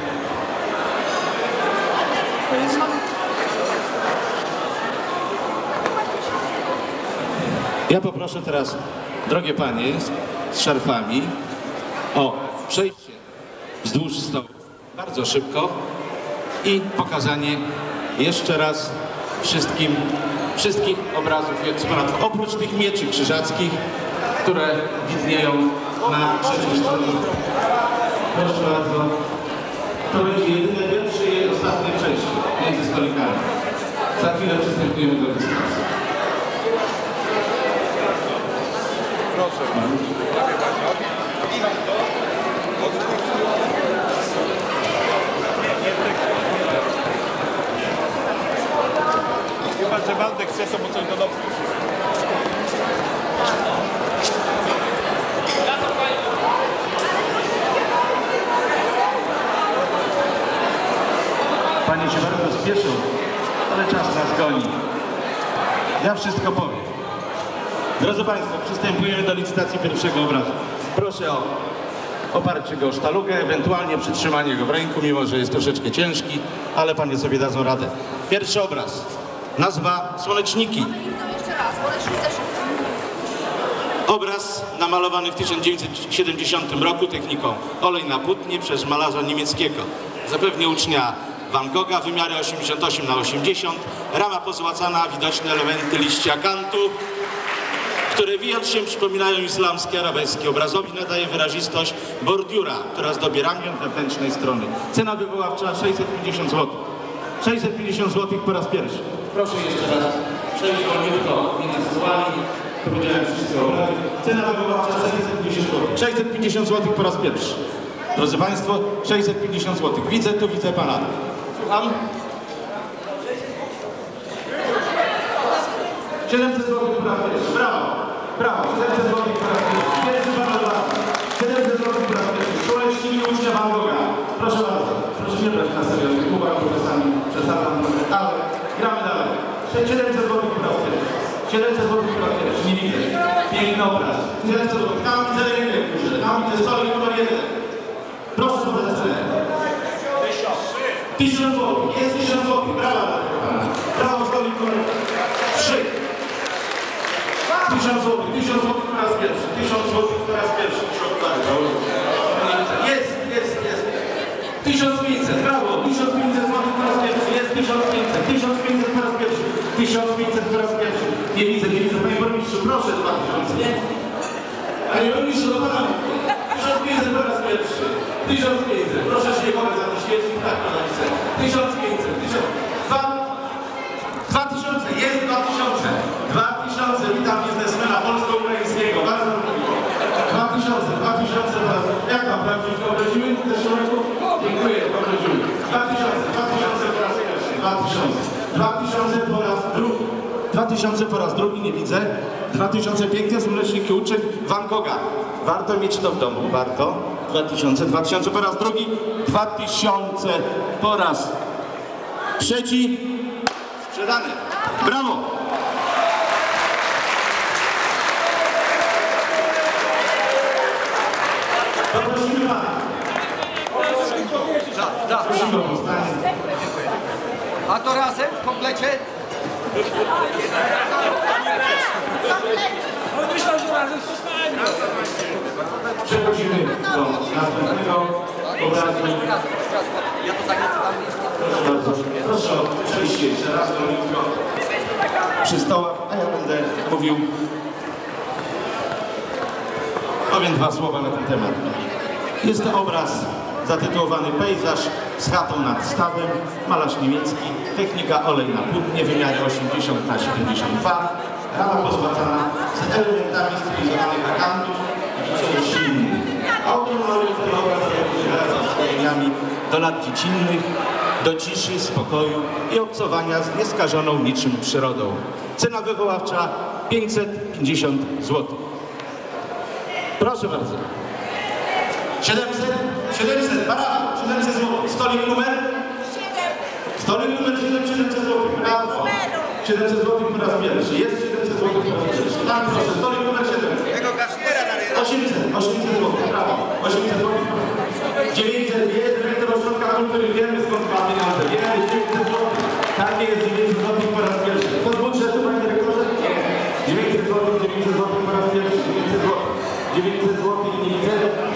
Ja poproszę teraz, drogie panie z szarfami, o przejście wzdłuż stołu bardzo szybko i pokazanie jeszcze raz wszystkim wszystkich obrazów i eksponatów, oprócz tych mieczy krzyżackich, które widnieją na trzeciej stronie. Proszę bardzo, to będzie jedyne pierwsze i ostatnie przejście. stolikami. Za chwilę przystępujemy do dyskusji. Proszę. Chyba, że Waldek chce to, bo coś do domu. Panie się bardzo spieszą, ale czas nas goni. Ja wszystko powiem. Drodzy Państwo, przystępujemy do licytacji pierwszego obrazu. Proszę o oparcie go o sztalugę, ewentualnie przytrzymanie go w ręku, mimo że jest troszeczkę ciężki, ale Panie sobie dadzą radę. Pierwszy obraz. Nazwa Słoneczniki. Obraz namalowany w tysiąc dziewięćset siedemdziesiątym roku techniką olej na płótnie przez malarza niemieckiego. Zapewne ucznia Van Gogha, wymiary osiemdziesiąt osiem na osiemdziesiąt, rama pozłacana, widoczne elementy liścia kantu, które wijąc się przypominają islamskie, arabeskie. Obrazowi nadaje wyrazistość bordiura, która zdobie ramion wewnętrznej strony. Cena wywoławcza sześćset pięćdziesiąt złotych. sześćset pięćdziesiąt złotych po raz pierwszy. Proszę jeszcze raz przejść wolniutko między stołami. Powiedziałem wszystko obrazy. Cena wywoławcza sześćset pięćdziesiąt złotych. sześćset pięćdziesiąt złotych po raz pierwszy. Drodzy Państwo, sześćset pięćdziesiąt złotych. Widzę, tu widzę Pana. Słucham? siedemset złotych po raz pierwszy. Brawo! Brawo! siedemset złotych po raz pierwszy. Pierwszy Pan odwraca. siedemset złotych po raz pierwszy. Słoneczniki ucznia Van Gogha. Proszę bardzo. Proszę nie brać na serio. Kuba profesami. Przesadzam trochę. Ale gramy dalej. siedemset złotych po raz pierwszy. siedemset złotych po raz pierwszy. Nie widzę. Piękny obraz. siedemset złotych. Tam widzę jeden. Tam widzę stolik numer jeden. Proszę podać cenę. tysiąc złotych. Jest tysiąc złotych. Brawo. Brawo, stolik numer trzy. tysiąc złotych. tysiąc złotych po raz pierwszy. tysiąc złotych po raz pierwszy. Jest, jest, jest. tysiąc pięćset. Brawo. tysiąc pięćset złotych po raz pierwszy. Jest tysiąc pięćset. tysiąc pięćset po raz pierwszy. tysiąc pięćset po raz pierwszy. Nie widzę, nie widzę. Panie burmistrzu, proszę dwa tysiące. Panie burmistrzu, do Pana. tysiąc pięćset po raz pierwszy. tysiąc pięćset. Proszę się nie mogę za to świecić. Tak, to napisę. tysiąc pięćset. dwa tysiące. Jest dwa tysiące. dwa tysiące. Witam biznesmena polsko-ukraińskiego. Bardzo miło. dwa tysiące. dwa tysiące. Jak tam prawdziwie obraziły w zeszłym roku? Dziękuję. Obraziły. dwa tysiące. dwa tysiące po raz pierwszy. dwa tysiące. dwa tysiące po raz drugi. dwa tysiące po raz drugi, nie widzę. dwa tysiące piękne słoneczniki uczeń Van Gogha. Warto mieć to w domu, warto. dwa tysiące, dwa tysiące po raz drugi, dwa tysiące po raz trzeci. Sprzedane. Brawo! Poprosimy Pana. Prosimy o powstanie. A to razem w komplecie? Przechodzimy do następnego obrazu. Ja to zagniecę tam. Proszę bardzo. Proszę o przejście jeszcze raz do mikro przy stołach, a ja będę mówił. Powiem dwa słowa na ten temat. Jest to obraz zatytułowany Pejzaż z chatą nad stawem, malarz niemiecki, technika olej na płótnie, wymiary osiemdziesiąt na siedemdziesiąt dwa, rama pozłacana z elementami stylizowanych akantów i coś innych. Autor maluje ten obraz z wspomnieniami do lat dziecinnych, do ciszy, spokoju i obcowania z nieskażoną niczym przyrodą. Cena wywoławcza pięćset pięćdziesiąt złotych. Proszę bardzo. siedemset, siedemset, brawo, siedemset złotych. Stolik numer? Stolik numer siedem, siedemset złotych. Brawo. siedemset złotych po raz pierwszy. Jest siedemset złotych po raz pierwszy. Tak, proszę, stolik numer siedem. osiemset, osiemset złotych. Brawo. osiemset złotych. dziewięćset jest dyrektor ośrodka kultury. Wiemy skąd ma pieniądze. Wiemy, dziewięćset złotych. Tak jest, dziewięćset złotych po raz pierwszy. To z budżetu, panie dyrektorze? Nie. dziewięćset złotych, dziewięćset złotych po raz pierwszy. dziewięćset złotych. dziewięćset złotych nie widzę.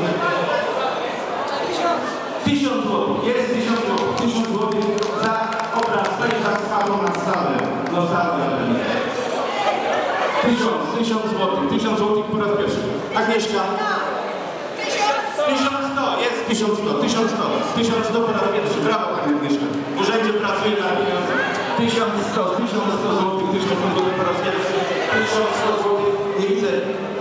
tysiąc złotych. Jest tysiąc złotych. tysiąc złotych za obraz Pejzaż z chatą nad stawem. No stawem. tysiąc, tysiąc złotych. tysiąc złotych po raz pierwszy. Agnieszka. tysiąc sto. Jest tysiąc sto, tysiąc sto, tysiąc sto po raz pierwszy. Brawo, panie Agnieszka. W urzędzie pracuje na pieniądze. tysiąc sto, tysiąc sto złotych, tysiąc sto złotych po raz pierwszy. tysiąc sto złotych, nie widzę.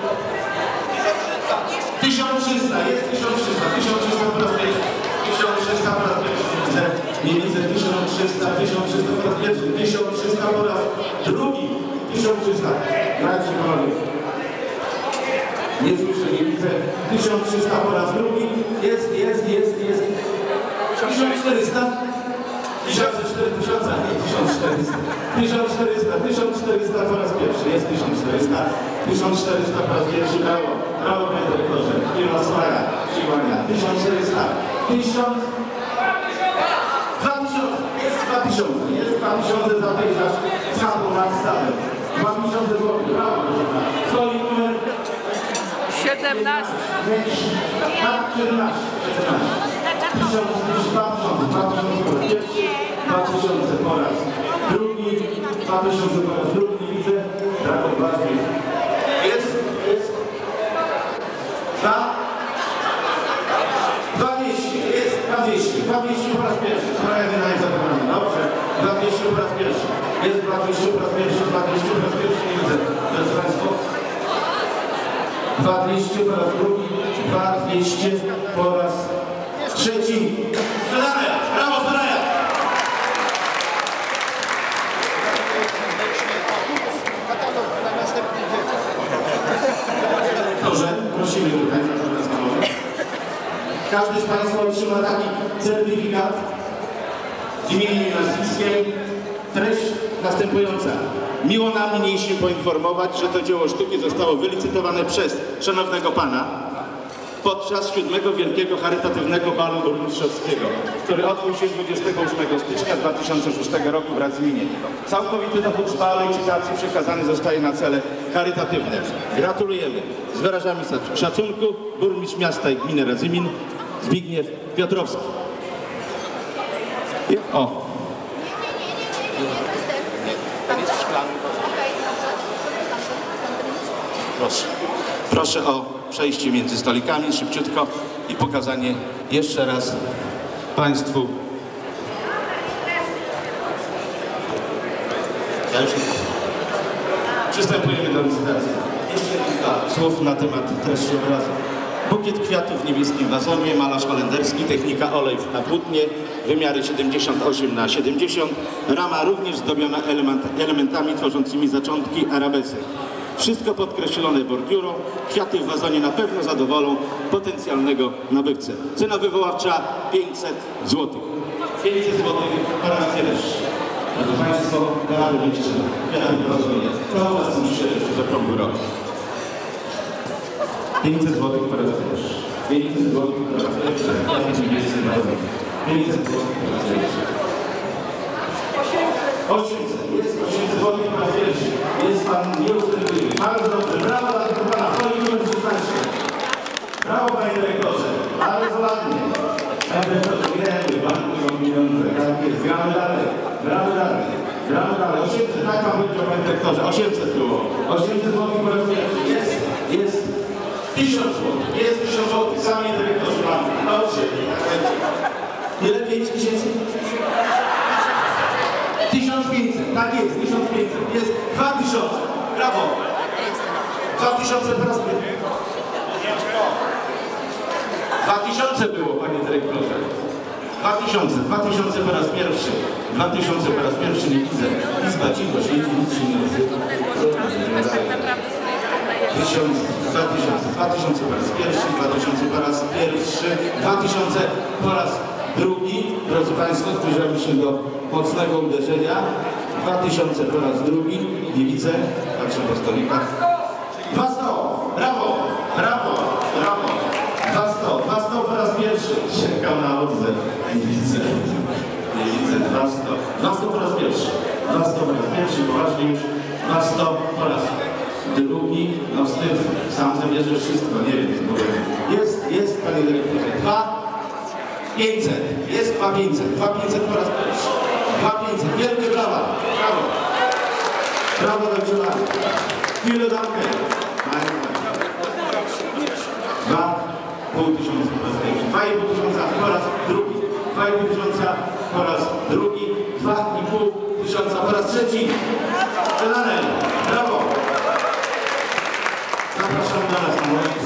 tysiąc trzysta, jest tysiąc trzysta, tysiąc trzysta po raz pierwszy. tysiąc trzysta po raz pierwszy, nie widzę. Nie widzę, tysiąc trzysta, tysiąc trzysta po raz pierwszy. tysiąc trzysta po raz drugi. tysiąc trzysta. Dajcie kolor. Nie słyszę, nie widzę. tysiąc trzysta po raz drugi. Jest, jest, jest, jest. tysiąc czterysta. tysiąc czterysta, nie tysiąc czterysta. tysiąc czterysta, tysiąc czterysta po raz pierwszy. Jest tysiąc czterysta. tysiąc czterysta po raz pierwszy. Brawo. Brawo, panie dyrektorze. Firma Smaga. Siłania. tysiąc czterysta. tysiąc. dwa tysiące. Jest dwa tysiące. Jest dwa tysiące za pejzaż. Schabu nad stawem. dwa tysiące złotych. Brawo, proszę pana. Stoi numer siedemnaście. czternaście. tysiąc, dwa tysiące, dwa tysiące po raz pierwszy, dwa tysiące po raz drugi, dwa tysiące po raz drugi, widzę, brawo, ważny. Jest, jest, dwa, dwa dwieście, jest dwa dwieście, dwa dwieście po raz pierwszy, sprawa jedyna jest zabrana, dobrze, dwa dwieście po raz pierwszy, jest dwa dwieście po raz pierwszy, dwa dwieście po raz pierwszy, nie widzę, drodzy państwo, dwa dwieście po raz drugi, dwa dwieście po raz trzeci. Zaraja! Brawo, Zaraja! Proszę, prosimy tutaj, każdy z państwa otrzyma taki certyfikat z imieniem i nazwiskiem. Treść następująca. Miło nam niniejszym poinformować, że to dzieło sztuki zostało wylicytowane przez szanownego pana podczas siódmego Wielkiego Charytatywnego Balu Burmistrzowskiego, który odbył się dwudziestego ósmego stycznia dwa tysiące szóstego roku w Radzyminie. Całkowity dochód z balu i licytacji przekazany zostaje na cele charytatywne. Gratulujemy. Z wyrażami szacunku burmistrz miasta i gminy Radzymin Zbigniew Piotrowski. O. Proszę. Proszę o przejście między stolikami szybciutko i pokazanie jeszcze raz państwu. Ja już przystępujemy do licytacji. Jeszcze kilka słów na temat treści obrazu. Bukiet kwiatów w niebieskim wazonie, malarz holenderski, technika olej na płótnie, wymiary siedemdziesiąt osiem na siedemdziesiąt, rama również zdobiona element, elementami tworzącymi zaczątki arabesek. Wszystko podkreślone bordiurą, kwiaty w wazonie na pewno zadowolą potencjalnego nabywcę. Cena wywoławcza pięćset złotych. pięćset złotych po raz pierwszy. Drodzy państwo, rady będzie kwiaty w wazonie. Cały czas muszę jeszcze okrągły rok. pięćset złotych po raz pierwszy. pięćset złotych po raz pierwszy. pięćset złotych po raz pierwszy. osiemset. Jest osiemset złotych po raz pierwszy. Jest pan nieustępliwy. Bardzo dobrze. Brawo dla tego pana. Stoi numer szesnaście. Brawo, panie dyrektorze. Bardzo ładnie. Panie dyrektorze, wiemy, pan tego pieniądze. Tak jest. Gramy dalej. Gramy dalej. Gramy dalej. osiemset. Tak pan powiedział, panie dyrektorze. osiemset było. osiemset złotych po raz pierwszy. Jest. Jest. tysiąc złotych. Jest tysiąc złotych. Sami dyrektorzy mamy. Dobrze. Ile? pięć tysięcy? tysiąc pięćset, tak jest, tysiąc pięćset, jest dwa tysiące, brawo, dwa tysiące po raz pierwszy. dwa tysiące było, panie dyrektorze, dwa tysiące, dwa tysiące po raz pierwszy, dwa tysiące po raz pierwszy, nie widzę, izba cicho, nic, nic się nie nazywa. tysiąc, dwa tysiące, dwa tysiące po raz pierwszy, dwa tysiące po raz pierwszy, dwa tysiące po raz drugi, drodzy państwo, zbliżamy się do mocnego uderzenia. dwa tysiące po raz drugi, nie widzę, patrzę po stolikach. dwa sto, brawo, brawo, brawo, dwa sto, dwa sto po raz pierwszy, czekam na odzew, nie widzę, nie widzę, dwa sto, dwa sto po raz pierwszy, dwa sto po raz pierwszy, poważnie już, dwa sto po raz drugi, no wstyd, sam zabierze wszystko, nie wiem, jest, jest, panie dyrektorze, dwa pięćset, jest dwa pięćset, dwa pięćset po raz pierwszy, dwa pięćset, wielkie brawa, brawo, brawo do Giovanni, chwilę dankę, dwa pół tysiąca po raz pierwszy, dwa i pół tysiąca po raz drugi, dwa i pół tysiąca po raz drugi, dwa i pół tysiąca po raz trzeci. Elanen, brawo! Zapraszam do nas na moment.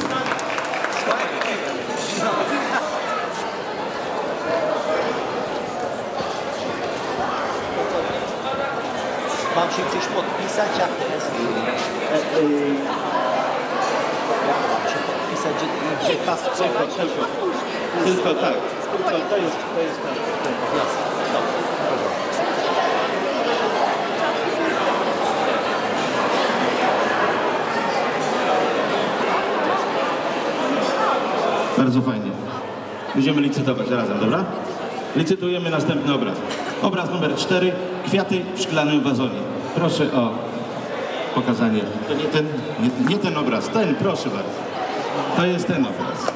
Mam się gdzieś podpisać, jak to jest? E, e, jak mam się podpisać, gdzie, gdzie pas tylko, tylko, Tylko tak. tylko to jest, to jest ten, ten jasne. Dobrze. Bardzo fajnie. Będziemy licytować razem, dobra? Licytujemy następny obraz. Obraz numer cztery. Kwiaty w szklanym wazonie. Proszę o pokazanie. To nie ten, nie, nie ten obraz, ten, proszę bardzo. To jest ten obraz.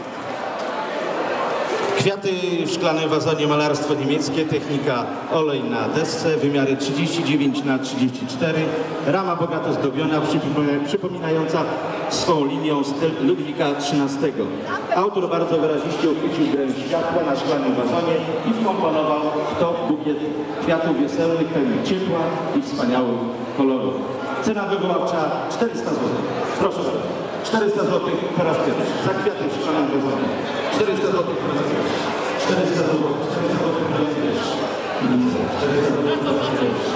Kwiaty w szklanym wazonie, malarstwo niemieckie, technika olej na desce, wymiary trzydzieści dziewięć na trzydzieści cztery, rama bogato zdobiona, przypominająca swą linią styl Ludwika trzynastego. Autor bardzo wyraziście uchwycił grę światła na szklanym wazonie i wkomponował w to bukiet kwiatów wiosennych, pełnych ciepła i wspaniałych kolorów. Cena wywoławcza czterysta złotych. Proszę bardzo. czterysta złotych po raz pierwszy. Za kwiaty w szklanym wazonie. czterysta złotych po raz pierwszy. czterysta złotych. czterysta złotych po raz pierwszy. czterysta złotych po raz pierwszy.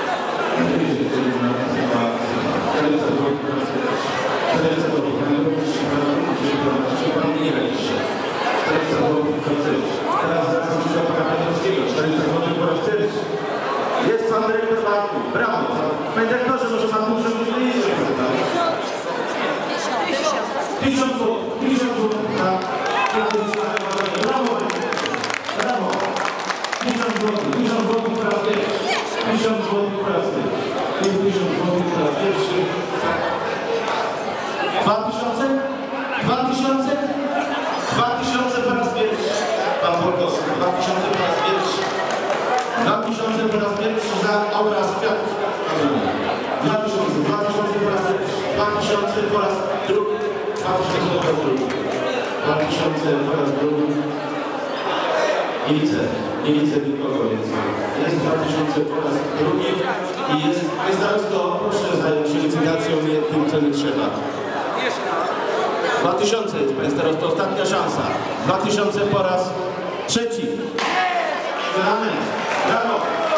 czterysta złotych po raz pierwszy. czterysta złotych po raz pierwszy. Pan nie weź. czterysta złotych po raz pierwszy. Teraz zwracam się do pana Piotrowskiego. czterysta złotych po raz pierwszy. Jest pan dyrektor banku. Brawo. Panie dyrektorze, może pan tu przemówić? Tysiąc złotych. Tysiąc złotych. Brawo. Brawo. Tysiąc złotych. Tysiąc złotych po raz pierwszy. Tysiąc złotych po raz pierwszy. Tysiąc złotych po raz pierwszy. Dwa tysiące? Dwa tysiące? Dwa tysiące po raz pierwszy. Pan Polkowski. Dwa tysiące po raz pierwszy. Dwa tysiące po raz pierwszy za obraz kwiatów. Dwa tysiące. Dwa tysiące po raz pierwszy. Dwa tysiące po raz drugi. Dwa tysiące po raz drugi. Dwa tysiące po raz drugi. Nie widzę. Nie widzę nikogo więcej. Jest dwa tysiące po raz drugi. I jest, jest teraz to, proszę zająć się licytacją, nie tym, co nie trzeba. Dwa tysiące jest, jest teraz to ostatnia szansa. Dwa tysiące po raz trzeci. Gramy. Brawo.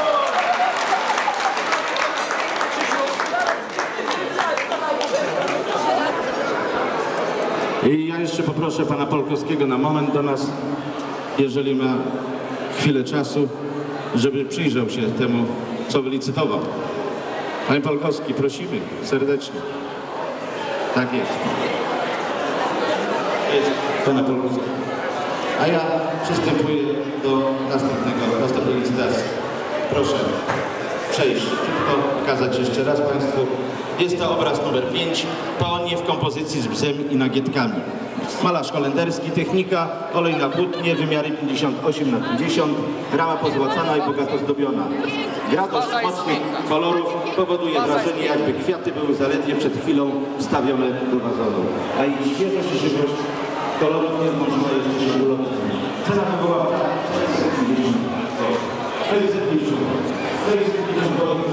I ja jeszcze poproszę pana Polkowskiego na moment do nas, jeżeli ma chwilę czasu, żeby przyjrzał się temu, co wylicytował. Panie Polkowski, prosimy serdecznie. Tak jest. Jest pana Polkowskiego. A ja przystępuję do następnego, następnej licytacji. Proszę przejść, szybko pokazać jeszcze raz państwu. Jest to obraz numer pięć, Paonie w kompozycji z bzem i nagietkami. Malarz holenderski, technika, olej na płótnie, wymiary pięćdziesiąt osiem na pięćdziesiąt, rama pozłacana i bogato zdobiona. Gradość mocnych kolorów powoduje wrażenie, jakby kwiaty były zaledwie przed chwilą wstawione do wazonu. A ich świeżość i żywność kolorów nie zdążyła jeszcze się uloczyć. Cena wywoławcza czterysta pięćdziesiąt złotych. czterysta pięćdziesiąt złotych. czterysta pięćdziesiąt złotych.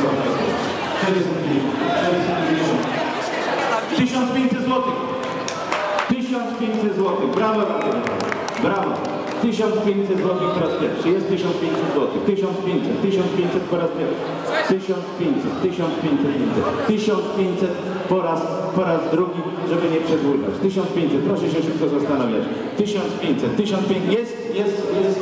tysiąc pięćset złotych. tysiąc pięćset złotych. Brawo, brawo. tysiąc pięćset złotych po raz pierwszy. Jest tysiąc pięćset złotych. tysiąc pięćset. tysiąc pięćset po raz pierwszy. tysiąc pięćset. tysiąc pięćset. tysiąc pięćset po raz, po raz drugi, żeby nie przedłużać. tysiąc pięćset. Proszę się szybko zastanawiać. tysiąc pięćset. tysiąc pięćset. Jest, jest, jest.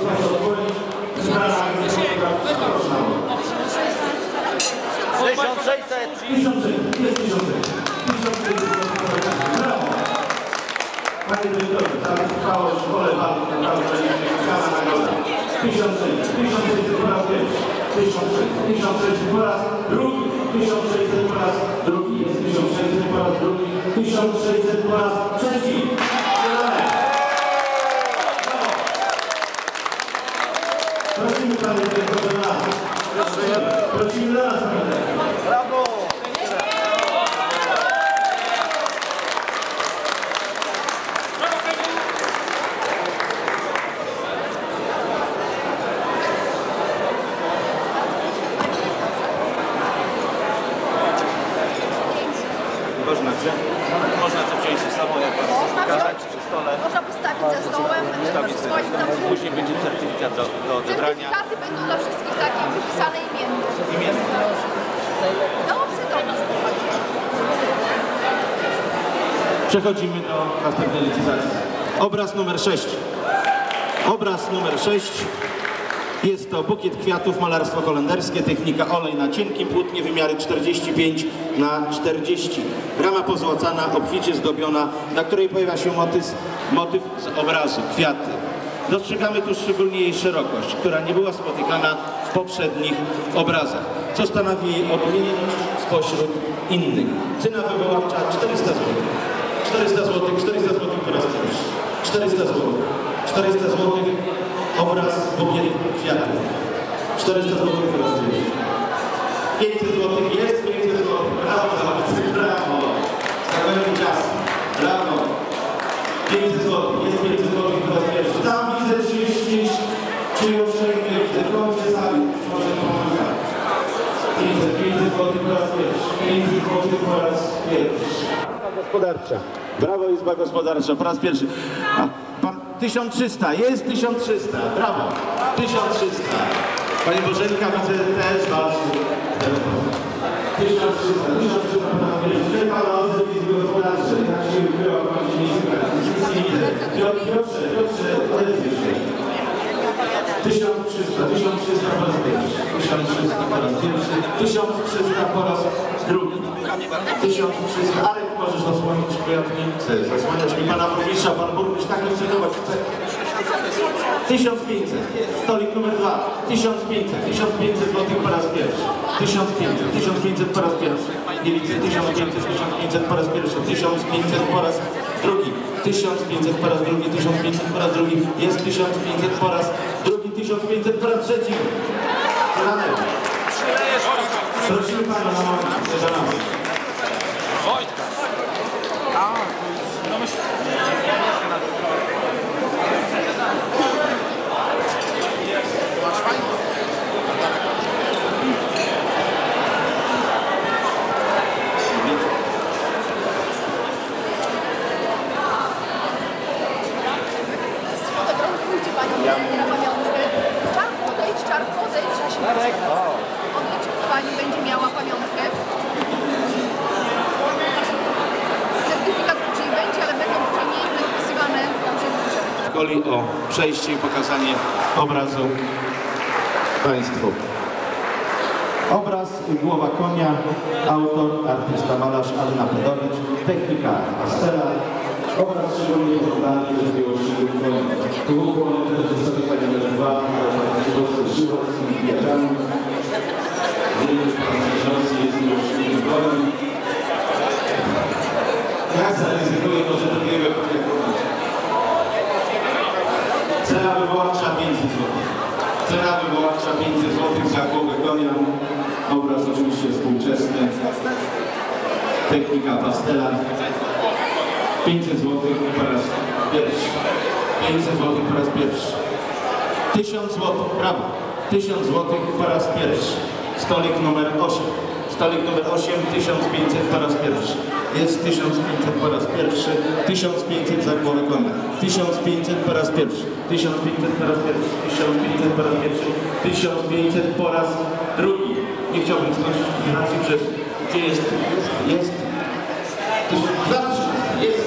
tysiąc sześćset. tysiąc sześćset. Jest tysiąc sześćset. Brawo. Panie dyrektorze, za trwało w szkole walki, naprawdę ciekawa nagroda. tysiąc sześćset. tysiąc sześćset po raz pierwszy. tysiąc sześćset. tysiąc sześćset po raz drugi. tysiąc sześćset po raz drugi. Jest tysiąc sześćset po raz drugi. tysiąc sześćset po raz trzeci. Prosimy panie dyrektorze na nas. Prosimy na nas. Brawo! miejscu samo, jak pan chce pokazać przy stole. Można postawić za stołem, swoim tam. Później będzie certyfikat do, do odebrania. Certyfikaty będą dla wszystkich takie wypisane imienne. Imienne? Dobrze, dobrze, spokojnie. Przechodzimy do następnej licytacji. Obraz numer sześć. Obraz numer sześć. Jest to bukiet kwiatów, malarstwo holenderskie, technika olej na cienkim płótnie, wymiary czterdzieści pięć na czterdzieści. Rama pozłacana, obficie zdobiona, na której pojawia się motyw, motyw z obrazu, kwiaty. Dostrzegamy tu szczególnie jej szerokość, która nie była spotykana w poprzednich obrazach, co stanowi jej odmienność spośród innych. Cena wywoławcza czterysta złotych. czterysta złotych, czterysta złotych po raz pierwszy. czterysta złotych. czterysta złotych. Obraz, bukiet kwiatów. czterysta złotych po raz pierwszy. pięćset złotych jest, pięćset złotych. Brawo, brawo. Stawiamy czas. Brawo. pięćset złotych, jest pięćset złotych po raz pierwszy. Tam widzę trzydzieści, czyli uprzejmie, w końcu sali. Może pomagać. pięćset, pięćset złotych po raz pierwszy. pięćset złotych po raz pierwszy. Gospodarcza. Brawo, Izba Gospodarcza, po raz pierwszy. A, pan tysiąc trzysta, jest tysiąc trzysta, brawo, tysiąc trzysta. Pani Bożenka, widzę, też walczy. tysiąc trzysta, tysiąc trzysta, po raz pierwszy. Pan Odzew Izby Gospodarczej, tak się wybyła, pan się nie słucha. Piotrze, Piotrze, odezwij się. tysiąc trzysta, tysiąc trzysta po raz pierwszy. tysiąc trzysta po raz pierwszy. tysiąc trzysta po raz drugi. tysiąc trzysta. Arek, możesz zasłonić, bo ja tu nie chcę. Zasłaniasz mi pana burmistrza, pan burmistrz tak nie chce dawać. tysiąc pięćset. Stolik numer dwa. tysiąc pięćset. tysiąc pięćset złotych po raz pierwszy. tysiąc pięćset. tysiąc pięćset po raz pierwszy. Nie widzę. tysiąc pięćset. tysiąc pięćset po raz pierwszy. tysiąc pięćset po raz drugi. tysiąc pięćset po raz drugi. tysiąc pięćset po raz drugi. Jest tysiąc pięćset po raz drugi. tysiąc pięćset po raz trzeci. Prosimy pana na moment. Wojtka. A, no myślę. Masz fajnie. Fotografujcie panią na pamiątkę. Czar podejdź, czar podejdź. Odejdź, pani będzie miała pamiątkę. Certyfikat później będzie, ale będą później podpisywane urzędnicze. Szkoli o przejście i pokazanie obrazu Państwu. Obraz Głowa konia, autor, artysta, malarz Anna Pedowicz, technika pastela. Obraz szczególnie poddany do miłości konia. Tu było też wysokie numer dwa, w żywo z tymi kwiatami. Wielkość pasażerowskiej jest miłościwym konia. Ja zaryzykuję, może drugiego konia kupić. Cena wywoławcza pięćset złotych. Cena wywoławcza pięćset złotych za głowę konia. Obraz oczywiście współczesny. Technika pastela. pięćset złotych po raz pierwszy. pięćset złotych po raz pierwszy. tysiąc złotych, brawo. tysiąc złotych po raz pierwszy. Stolik numer osiem. Stolik numer osiem, tysiąc pięćset po raz pierwszy. Jest tysiąc pięćset po raz pierwszy. tysiąc pięćset za głowę konia. tysiąc pięćset po raz pierwszy. tysiąc pięćset po raz pierwszy. tysiąc pięćset po raz pierwszy. tysiąc pięćset po raz drugi. Nie chciałbym skończyć racji przez... Gdzie jest? Jest. Dwa tysiące. Jest.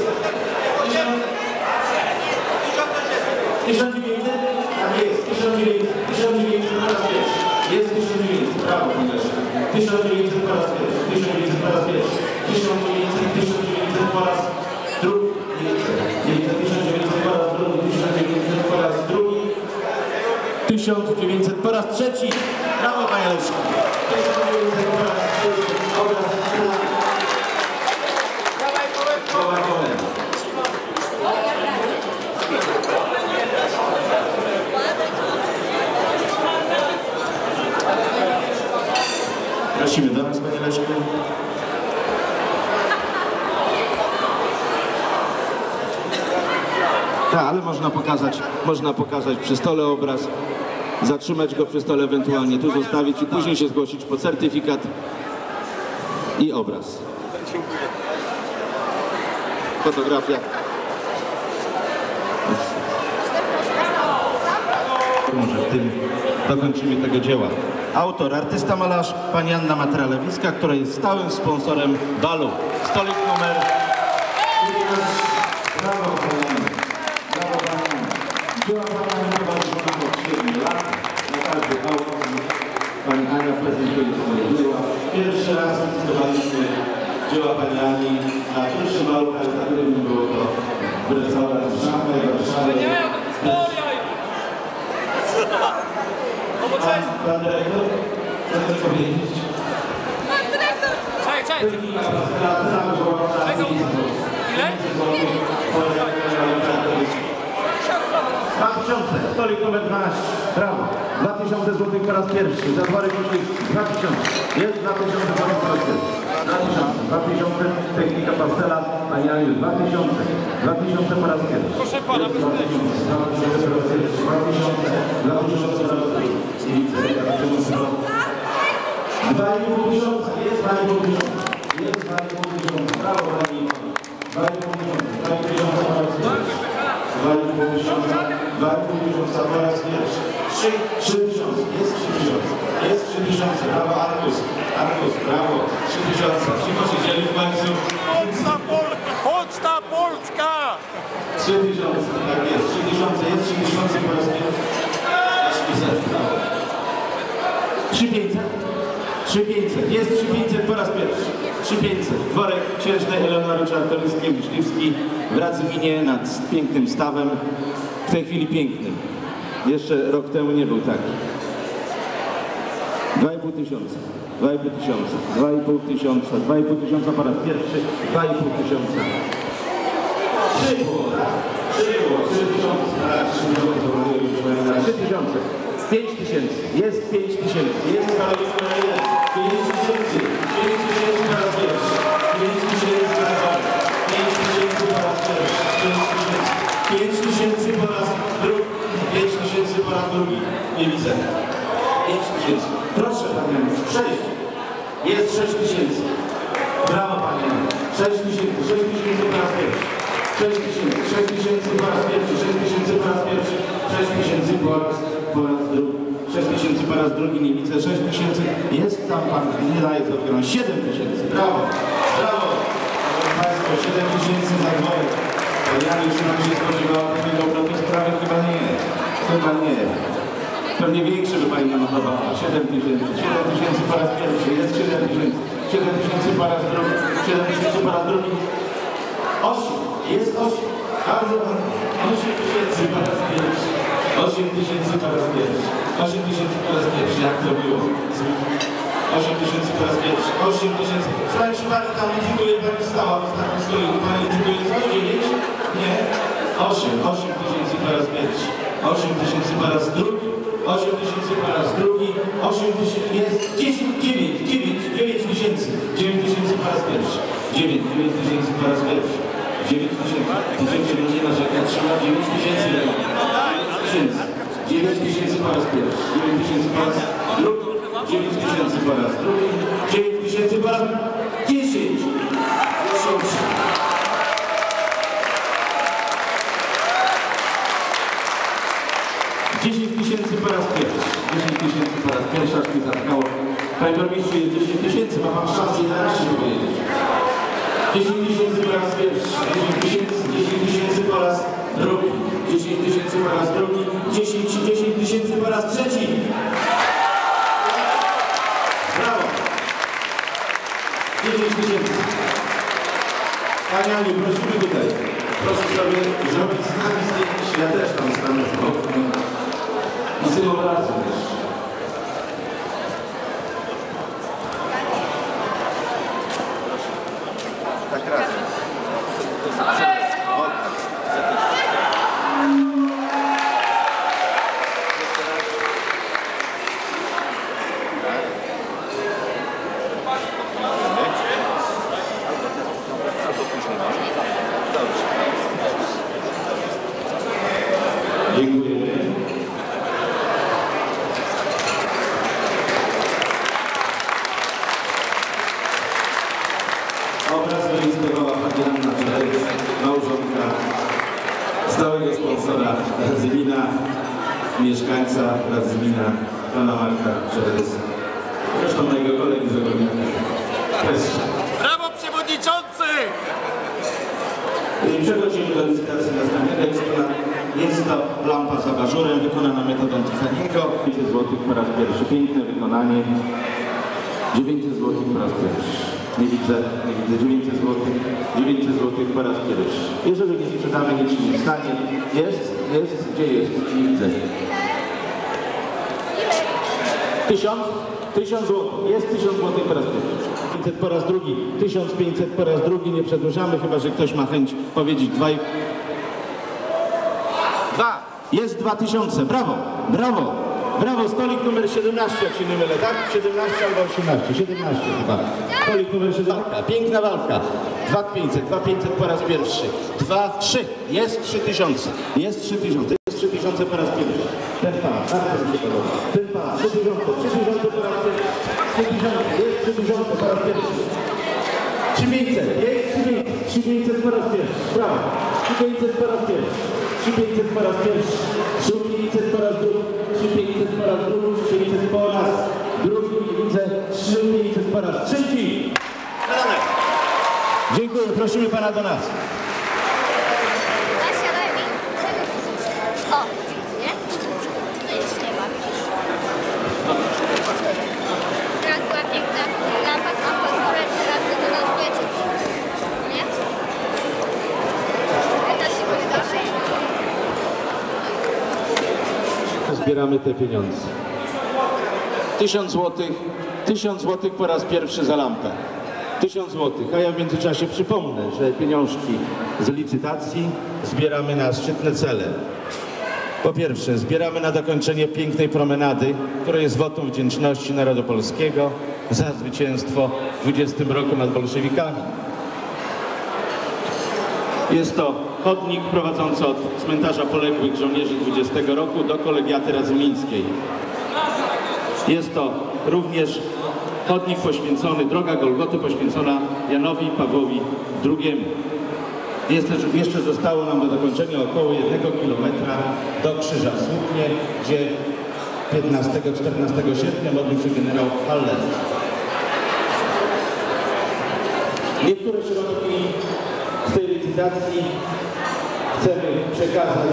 tysiąc dziewięćset? Tak jest. tysiąc dziewięćset. tysiąc dziewięćset po raz pierwszy. Jest tysiąc dziewięćset. Brawo, Mileszek. tysiąc dziewięćset po raz pierwszy. tysiąc dziewięćset po raz pierwszy. tysiąc dziewięćset. tysiąc dziewięćset po raz drugi. tysiąc dziewięćset po raz drugi. tysiąc dziewięćset po raz drugi. tysiąc dziewięćset po raz trzeci. Brawo, panie Leszku. tysiąc dziewięćset po raz trzeci. Obraz na... Głowa konia. Prosimy do nas, panie Leszku. Tak, ale można pokazać, można pokazać przy stole obraz, zatrzymać go przy stole, ewentualnie tu zostawić i później się zgłosić po certyfikat i obraz. fotografia. Może w tym dokończymy tego dzieła. Autor, artysta malarz pani Anna Matra-Lewicka, która jest stałym sponsorem balu. Stolik numer... Brawo, pani. Brawo, pani. Dzieła pani Anna bardzo od siedmiu lat. Na każdy aukcji pani Ania prezentuje swoje dzieła. Pierwszy raz licytowaliśmy dzieła pani Ani na pierwszym balu charytatywnym. Było to w restauracji w Szamach, w Warszawie. Pan, pan dyrektor, co chcesz powiedzieć? Pan dyrektor! Czekaj, czekaj! Ile? dwa tysiące, stolik numer dwanaście, brawo. dwa tysiące złotych po raz pierwszy, za dwa ręki, dwa tysiące, jest dwa tysiące złotych po raz pierwszy. dwa tysiące, dwa tysiące, technika pastela, pani Aniu, dwa tysiące, dwa tysiące po raz pierwszy. Proszę pana, bez dwa tysiące, dwa tysiące po raz pierwszy, dwa tysiące, dwa tysiące po raz pierwszy. dwa i pół tysiąca, jest dwa i pół tysiąca, jest dwa i pół tysiąca, brawo pani, dwa i pół tysiąca, dwa i pół tysiąca po raz pierwszy, dwa i pół tysiąca, dwa i pół tysiąca po raz pierwszy, trzy, trzy tysiące, jest trzy tysiące, jest trzy tysiące, brawo Arkus, Arkus, brawo, trzy tysiące, cicho się dzieli w końcu. Poczta Polska! Poczta Polska! trzy tysiące, tak jest, trzy tysiące, jest trzy tysiące po raz pierwszy. trzy pięćset, trzy pięćset, jest trzy pięćset po raz pierwszy, trzy pięćset, dworek księżnej Eleonory Czartoryskiej-Myśliwskiej w Radzyminie nad pięknym stawem, w tej chwili pięknym, jeszcze rok temu nie był taki. dwa i pół tysiąca, dwa i pół tysiąca, dwa i pół tysiąca, dwa i pół tysiąca po raz pierwszy, dwa i pół tysiąca. trzy było, tak? trzy było, trzy tysiące, tak, trzy tysiące. pięć tysięcy, jest pięć tysięcy, jest stolik numer jeden, pięć tysięcy, pięć tysięcy po raz pierwszy, pięć tysięcy po raz pięć tysięcy po raz pierwszy, pięć tysięcy po raz drugi, pięć tysięcy po raz drugi, nie widzę, pięć tysięcy, proszę panie, sześć, jest sześć tysięcy, brawo panie, sześć tysięcy, sześć tysięcy po raz pierwszy, sześć tysięcy, sześć tysięcy po raz pierwszy, sześć tysięcy po raz pierwszy, sześć tysięcy po raz po raz drugi, sześć tysięcy po raz drugi, nie widzę, sześć tysięcy, jest tam pan, nie daje to odbierać, siedem tysięcy, brawo, brawo, państwo, siedem tysięcy za dworek, ja już nam się spodziewała takiego obrotu sprawy, chyba nie, chyba nie, pewnie większy by pani namachowała, siedem tysięcy, siedem tysięcy po raz pierwszy, jest siedem tysięcy, siedem tysięcy po raz drugi, siedem tysięcy po raz drugi, osiem, jest osiem, bardzo osiem tysięcy po raz pierwszy. osiem tysięcy po raz pierwszy. osiem tysięcy po raz pierwszy. Jak to było? osiem tysięcy po raz pierwszy. osiem tysięcy. Słuchaj, przypadek tam licytuje pani stała w ostatnim stoliku. Pani licytuje coś? dziewięć? Nie. osiem. osiem tysięcy po raz pierwszy. osiem tysięcy po raz drugi. osiem tysięcy po raz drugi. osiem tysięcy. Jest dziesięć. dziewięć. dziewięć. dziewięć tysięcy. dziewięć tysięcy po raz pierwszy. dziewięć. dziewięć tysięcy po raz pierwszy. dziewięć tysięcy. Tysięcy ludzi na rzekę trzyma. dziewięć tysięcy. dziewięć tysięcy po raz pierwszy, dziewięć tysięcy po raz drugi, dziewięć tysięcy po raz drugi, dziewięć tysięcy po raz dziesięć. dziesięć tysięcy po raz pierwszy, dziesięć tysięcy po raz pierwszy, aż mi zatkało. Panie burmistrzu, jest dziesięć tysięcy, ma pan szansę inaczej powiedzieć. dziesięć tysięcy po raz pierwszy, dziesięć tysięcy, dziesięć tysięcy po raz drugi, dziesięć tysięcy po raz drugi, dziesięć, dziesięć tysięcy po raz trzeci. Brawo. dziesięć tysięcy. Pani Aniu, prosimy tutaj. Proszę sobie zrobić z nami zdjęcie. Ja też tam stanę z boku. I z tego razu też. Tak raz. Dziękujemy. mieszkańca Radzymina, pana Marka Czeresa. Zresztą mojego kolegi z ogólnie. Brawo przewodniczący! I przechodzimy do licytacji następnego eksponatu. Jest to lampa z abażurem wykonana metodą Tiffany'ego. dziewięćset złotych po raz pierwszy. Piękne wykonanie. dziewięćset złotych po raz pierwszy. Nie widzę, nie widzę. dziewięćset złotych. dziewięćset złotych po raz pierwszy. Jeżeli nie sprzedamy, nic się nie stanie. Jest, jest, gdzie jest? Nie widzę. Tysiąc? Tysiąc złotych. Jest tysiąc złotych po raz pierwszy. pięćset po raz drugi. Tysiąc pięćset po raz drugi. Nie przedłużamy, chyba że ktoś ma chęć powiedzieć dwa i... Dwa. Jest dwa tysiące. Brawo, brawo, brawo. Stolik numer siedemnaście, jak się nie mylę, tak? siedemnaście albo osiemnaście. siedemnaście chyba. Stolik numer siedemnaście. Piękna walka. dwa pięćset, dwa pięćset po raz pierwszy. dwa, trzy. Jest trzy tysiące. Jest trzy tysiące. Jest trzy tysiące po raz pierwszy. Ten pan, bardzo mi się podoba. Ten pan, trzy tysiące. trzy tysiące po raz pierwszy. trzy tysiące. Jest trzy tysiące po raz pierwszy. trzy pięćset. Jest trzy pięćset po raz pierwszy. Brawo. trzy pięćset po raz pierwszy. trzy pięćset po raz pierwszy, trzy pięćset po raz drugi, trzy pięćset po raz drugi, trzy pięćset po raz drugi, widzę, trzy pięćset po raz trzeci. Dziękuję, prosimy pana do nas. O, nie? To jeszcze nie ma. Teraz była piękna lampa z apażurem, teraz to nas wiecie. Nie? To się wydarzy. Zbieramy te pieniądze. Tysiąc złotych, tysiąc złotych po raz pierwszy za lampę. Tysiąc złotych, a ja w międzyczasie przypomnę, że pieniążki z licytacji zbieramy na szczytne cele. Po pierwsze, zbieramy na dokończenie pięknej promenady, która jest wotum wdzięczności narodu polskiego za zwycięstwo w dwudziestym roku nad bolszewikami. Jest to chodnik prowadzący od cmentarza poległych żołnierzy dwudziestego roku do kolegiaty radzymińskiej. Jest to również chodnik poświęcony, droga Golgoty poświęcona Janowi Pawłowi drugiemu. Jest też, jeszcze zostało nam do dokończenia około jednego kilometra do Krzyża w Słupnie, gdzie piętnastego czternastego sierpnia modlił się generał Haller. Niektóre środki z tej licytacji chcemy przekazać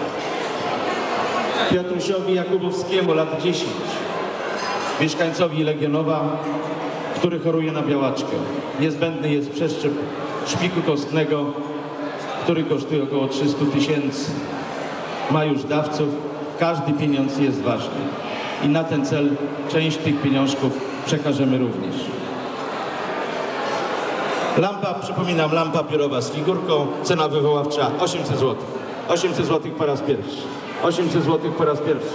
Piotrusiowi Jakubowskiemu, lat dziesięć, mieszkańcowi Legionowa, który choruje na białaczkę. Niezbędny jest przeszczep szpiku kostnego, który kosztuje około trzysta tysięcy. Ma już dawców. Każdy pieniądz jest ważny. I na ten cel część tych pieniążków przekażemy również. Lampa, przypominam, lampa biurowa z figurką, cena wywoławcza osiemset złotych. osiemset złotych po raz pierwszy. osiemset złotych po raz pierwszy.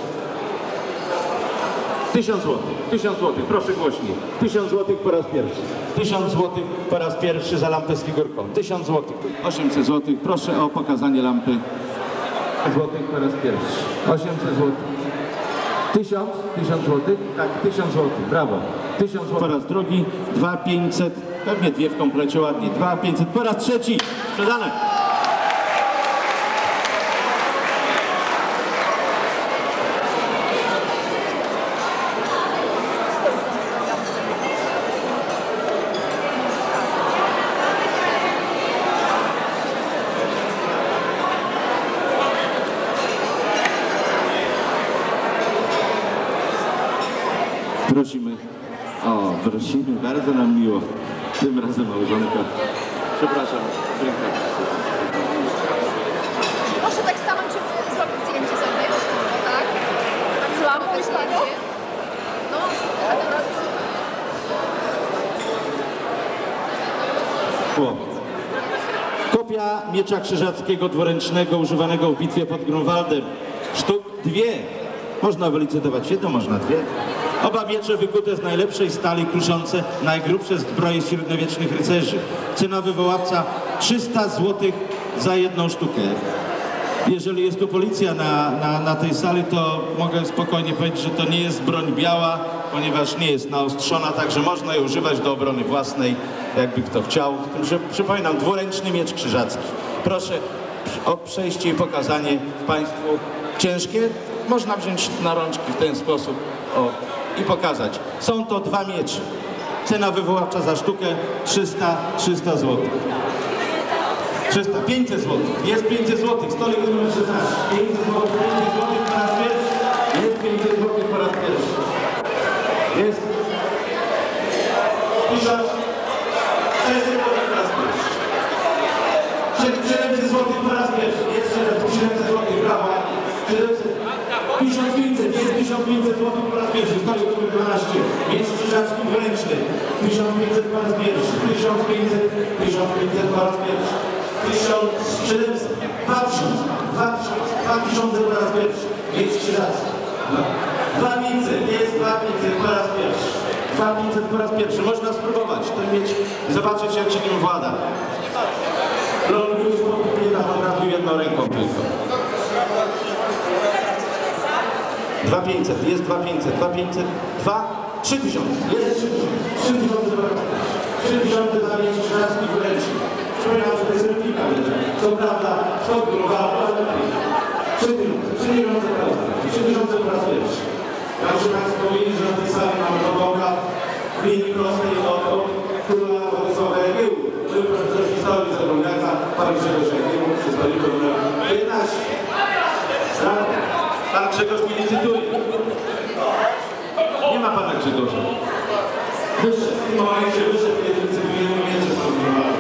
tysiąc złotych. tysiąc złotych, proszę głośniej. tysiąc złotych po raz pierwszy. tysiąc złotych po raz pierwszy za lampę z figurką. tysiąc złotych. osiemset złotych. Proszę o pokazanie lampy. Złotych po raz pierwszy. osiemset złotych. tysiąc, tysiąc złotych? Tak, tysiąc złotych, brawo. tysiąc złotych po raz drugi, dwa pięćset, pewnie dwie w komplecie ładnie, dwa pięćset po raz trzeci, sprzedane. Prosimy, o, prosimy, bardzo nam miło. Tym razem małżonka. Przepraszam, ręka. Proszę tak stanąć, żeby zrobić zdjęcie sobie. O tak. Złamą zdjęcie. No, a teraz... Kopia miecza krzyżackiego dwuręcznego używanego w bitwie pod Grunwaldem. Sztuk dwie. Można wylicytować jedno, można dwie. Oba miecze wykute z najlepszej stali, kruszące najgrubsze zbroje średniowiecznych rycerzy. Cena wywoławca trzysta złotych za jedną sztukę. Jeżeli jest tu policja na, na, na tej sali, to mogę spokojnie powiedzieć, że to nie jest broń biała, ponieważ nie jest naostrzona, także można jej używać do obrony własnej, jakby kto chciał. Przypominam, dwuręczny miecz krzyżacki. Proszę o przejście i pokazanie Państwu. Ciężkie? można wziąć na rączki w ten sposób o, i pokazać. Są to dwa miecze. Cena wywoławcza za sztukę trzysta złotych. trzysta, pięćset złotych. Jest pięćset złotych. Stolik numer szesnaście. pięćset złotych. pięćset złotych po raz pierwszy. Jest pięćset złotych po raz pierwszy. Jest tysiąc czterysta złotych po raz pierwszy. siedemset złotych po raz pierwszy. Jest siedemset złotych. Brawo. tysiąc pięćset. Jest tysiąc pięćset złotych po raz pierwszy. Stolik numer dwanaście. Jest krzyżacki wręczny. tysiąc pięćset po raz pierwszy. tysiąc pięćset. tysiąc pięćset po raz pierwszy. tysiąc siedemset. dwa tysiące. dwa tysiące po raz pierwszy. Jest krzyżacki. dwa tysiące pięćset. Jest dwa tysiące pięćset po raz pierwszy. dwa tysiące pięćset po raz pierwszy. Można spróbować. To mieć, zobaczyć jak się nim włada. Rolników nie potrafił jedną ręką tylko. dwa tysiące pięćset, jest dwa tysiące pięćset, dwa tysiące pięćset, dwa, trzy tysiące, jest trzy tysiące, trzy tysiące, trzy tysiące dla mnie trzynastki wręczy. Przypominam, że to jest replika, co prawda, to gruba, ale trzy tysiące, trzy tysiące po raz pierwszy, trzy tysiące po raz pierwszy. Ja muszę Państwu powiedzieć, że na tej sali mamy Boga w linii prostej od króla Władysława Jagiełły. Był profesor historii z Ogólniaka, pan Grzegorz Jagiełły, przystojnik numer jedenaście. Pan Grzegorz mnie nie cytuje. Nie ma pana Grzegorza. Wyszedł. W tym momencie wyszedł, kiedy cytujemy miecze sformułowane.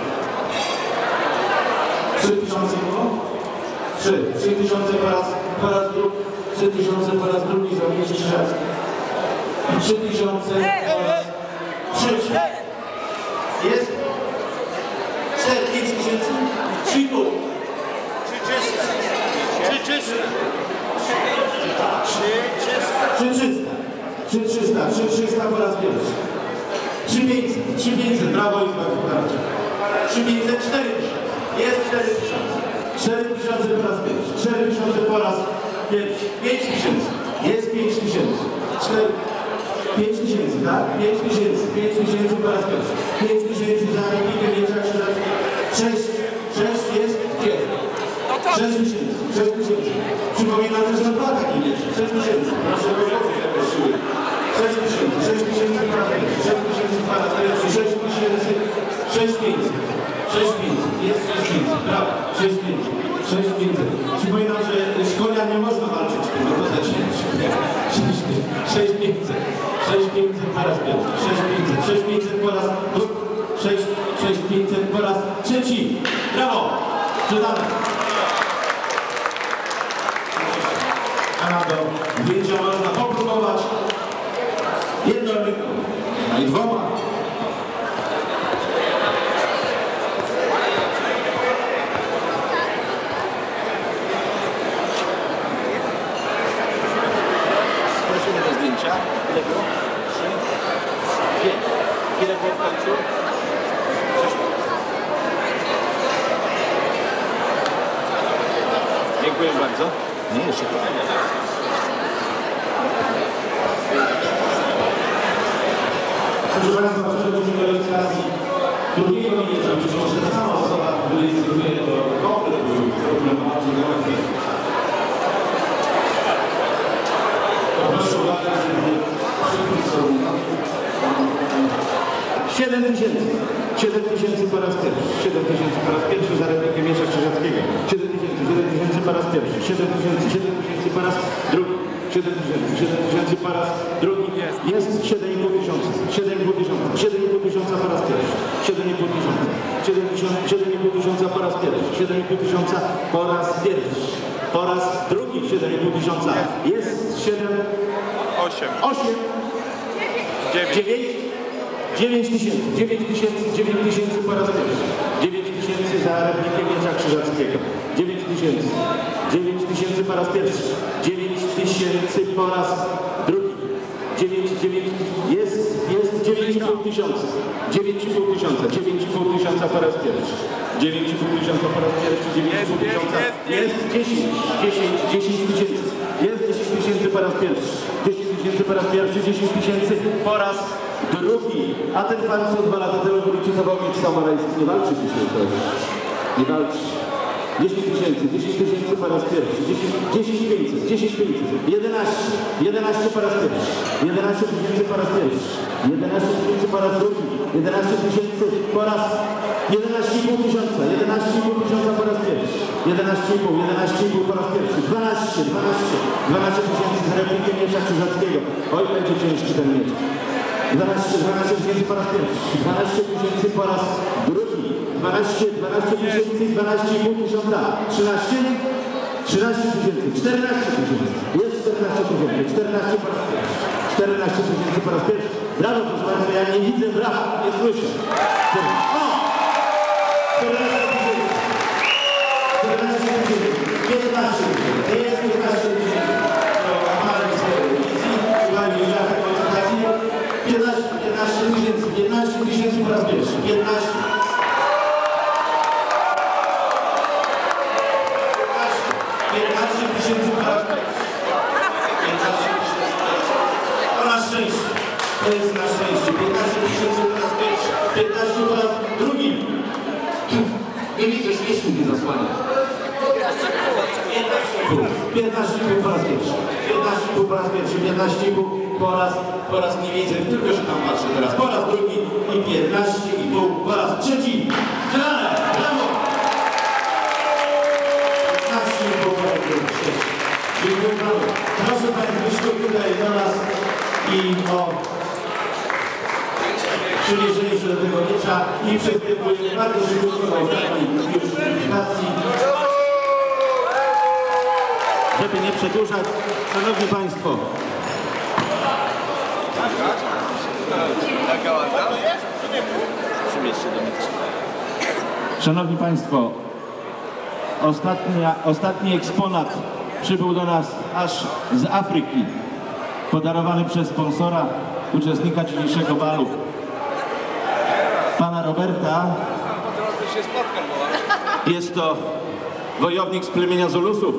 Trzy tysiące było? Trzy. Trzy tysiące po raz, po raz drugi. Trzy tysiące po raz drugi za miecze krzyżackie. I trzy tysiące po raz trzeci. Jest? Cztery, pięć tysięcy? Trzy i pół. Trzy czyste. Trzy trzysta. Trzy trzysta. Trzy trzysta po raz pierwszy. Trzy pięćset. Trzy pięćset. Brawo i bardzo. Trzy pięćset. Cztery tysiące. Jest cztery tysiące. Cztery tysiące po raz pierwszy. Cztery tysiące po raz pierwszy. Pięć tysięcy. Jest pięć tysięcy. Cztery. Pięć tysięcy, tak? Pięć tysięcy. Pięć tysięcy po raz pierwszy. Pięć tysięcy za replikę miecza krzyżackiego. Sześć. Sześć jest gdzie? Sześć tysięcy. Sześć tysięcy. Przypominam, że są dwa takie miecze. Sześć tysięcy. Proszę go zrobić jakoś siły. Sześć tysięcy. Sześć tysięcy po raz pierwszy. Sześć tysięcy po raz pierwszy. Sześć tysięcy. Sześć pięćset. Sześć pięćset. Jest sześć pięćset. Brawo. Sześć pięćset. Sześć pięćset. Przypominam, że z konia nie można walczyć z tym, no to zaczniesz. Sześć pięćset. Sześć pięćset po raz pierwszy. Sześć pięćset. Sześć pięćset po raz drugi. Sześć pięćset po raz trzeci. Brawo. Sprzedamy. A na to zdjęcia można popróbować jedną ręką, a i dwoma. Prosimy do zdjęcia. Ile było? Trzy. Pięć. Ile było w końcu? Dziękuję bardzo. Nie, jeszcze to. Proszę Państwa, przechodzimy do ilustracji drugiego mieca, być może ta sama osoba, która ilustruje to komplet problematyczny. Proszę uwagę, żeby siedem tysięcy. siedem tysięcy po raz pierwszy. siedem tysięcy po raz pierwszy za replikę miecza krzyżackiego. siedem tysięcy. siedem tysięcy po raz pierwszy. siedem tysięcy. siedem tysięcy po raz drugi. siedem tysięcy. siedem tysięcy po raz drugi. Jest siedem i pół tysiąca. siedem i pół tysiąca. siedem i pół tysiąca po raz pierwszy. siedem i pół tysiąca. siedem i pół tysiąca po raz pierwszy. siedem i pół tysiąca po raz pierwszy. Po raz drugi siedem i pół tysiąca. Jest siedem. osiem. osiem. dziewięć. dziewięć tysięcy. dziewięć tysięcy. dziewięć tysięcy po raz pierwszy. dziewięć tysięcy za replikę miecza krzyżackiego. dziewięć tysięcy. dziewięć tysięcy po raz pierwszy. dziewięć tysięcy po raz drugi. dziewięć, dziewięć, jest, jest dziewięć i pół tysiąca. dziewięć i pół tysiąca. dziewięć i pół tysiąca po raz pierwszy. dziewięć i pół tysiąca po raz pierwszy. dziewięć i pół tysiąca. Jest dziesięć. dziesięć, dziesięć tysięcy. Jest dziesięć tysięcy po raz pierwszy. dziesięć tysięcy po raz pierwszy. dziesięć tysięcy po raz drugi. A ten pan, co dwa lata temu w ulicy Zawodnik Samorajski nie walczy dzisiaj. Nie walczy. dziesięć tysięcy, dziesięć tysięcy po raz pierwszy, dziesięć pięćset, dziesięć pięćset, jedenaście, jedenaście po raz pierwszy, jedenaście tysięcy po raz pierwszy, jedenaście tysięcy po raz drugi, jedenaście tysięcy po raz, jedenaście i pół tysiąca, jedenaście i pół tysiąca po raz pierwszy, jedenaście i pół, jedenaście i pół po raz pierwszy, dwanaście, dwanaście, dwanaście tysięcy z replikiem miecza krzyżackiego. Oj, będzie ciężki ten miecz. dwanaście, dwanaście tysięcy po raz pierwszy, dwanaście tysięcy po raz drugi, dwanaście, dwanaście tysięcy, dwanaście i pół tysiąca, trzynaście, trzynaście tysięcy, czternaście tysięcy, jest czternaście tysięcy, czternaście po raz pierwszy, czternaście tysięcy po raz pierwszy. Brawo, proszę Państwa, ja nie widzę, brawo, nie słyszę. O! czternaście tysięcy, czternaście tysięcy, piętnaście tysięcy, jest piętnaście tysięcy. piętnaście tysięcy, piętnaście tysięcy po raz pierwszy, piętnaście. piętnaście tysięcy po raz pierwszy. piętnaście tysięcy po raz pierwszy. To na szczęście. To jest na szczęście. piętnaście tysięcy po raz pierwszy. piętnaście po raz drugi. Nie widzę, że jeśli nie zasłania. piętnaście i pół po raz pierwszy. piętnaście i pół po raz pierwszy. piętnaście i pół po raz, po raz nie widzę, tylko że tam patrzę teraz. Po raz drugi i piętnaście i pół po raz trzeci. Strzelane! Brawo! piętnaście i pół po raz trzeci. Dziękuję bardzo. Proszę Państwa, wyszło tutaj do nas i o przymierzenie się do tego miecza i przystępujemy bardzo szybko do ostatniej już nacji. Żeby nie przedłużać, Szanowni Państwo, Szanowni Państwo, ostatnia, ostatni eksponat przybył do nas aż z Afryki, podarowany przez sponsora, uczestnika dzisiejszego balu, pana Roberta. Jest to wojownik z plemienia Zulusów.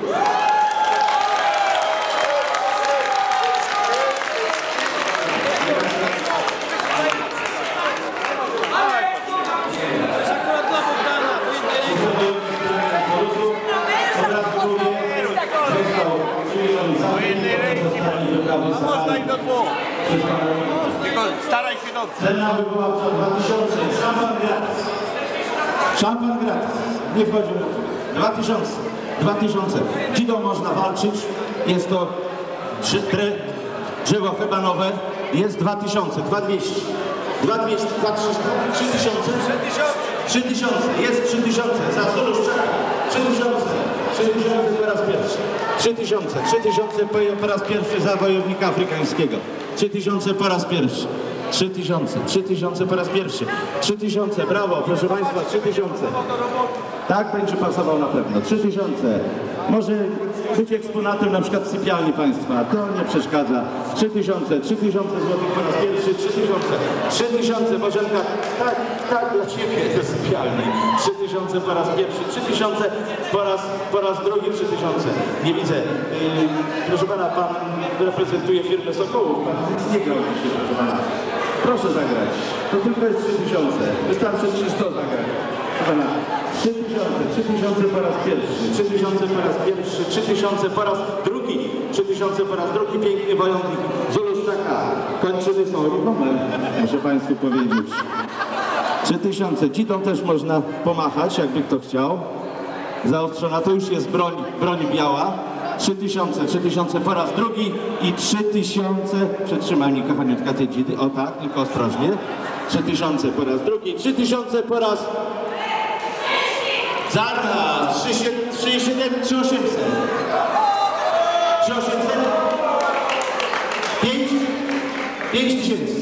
Można ich do dwóch. Tylko staraj się dobrze. Cena wywoławcza dwa tysiące. Szampan gratis. Szampan gratis. Nie wchodzi. dwa tysiące. dwa tysiące. Dzidą można walczyć. Jest to drzewo hebanowe. Jest dwa tysiące. dwa dwieście. dwa dwieście. dwa trzysta. trzy tysiące. trzy tysiące. Jest trzy tysiące. Za Zulusz czeka. trzy tysiące. trzy tysiące po raz pierwszy. trzy tysiące. trzy tysiące po raz pierwszy za wojownika afrykańskiego. trzy tysiące po raz pierwszy. trzy tysiące. trzy tysiące po raz pierwszy. trzy tysiące. Brawo, proszę Państwa, trzy tysiące. Tak będzie pasował na pewno. trzy tysiące. Może być eksponatem na przykład sypialni Państwa. To nie przeszkadza. trzy tysiące. trzy tysiące złotych po raz pierwszy. trzy tysiące. trzy tysiące. Bożenka, tak, tak dla Ciebie do sypialni. trzy tysiące po raz pierwszy. trzy tysiące po raz, po raz drugi. trzy tysiące. Nie widzę. Yy, proszę Pana, Pan reprezentuje firmę Sokołów. Pan nic nie grał dzisiaj, proszę Pana. Proszę zagrać. To tylko jest trzy tysiące. Wystarczy trzysta zagrać. Proszę Pana. trzy tysiące, trzy tysiące po raz pierwszy, trzy tysiące po raz pierwszy, trzy tysiące po raz drugi, trzy tysiące po raz drugi, piękny wojownik Zulus czeka. Kończyny są ruchome, muszę Państwu powiedzieć. trzy tysiące, dzidą też można pomachać, jakby kto chciał. Zaostrzona, to już jest broń, broń biała. trzy tysiące, trzy tysiące po raz drugi i trzy tysiące, przetrzymaj mnie kochaniutka tej dzidy, o tak, tylko ostrożnie. trzy tysiące po raz drugi, trzy tysiące po raz... Zaraz, trzy siedem, trzy osiemset. trzy osiemset. pięć. pięć tysięcy.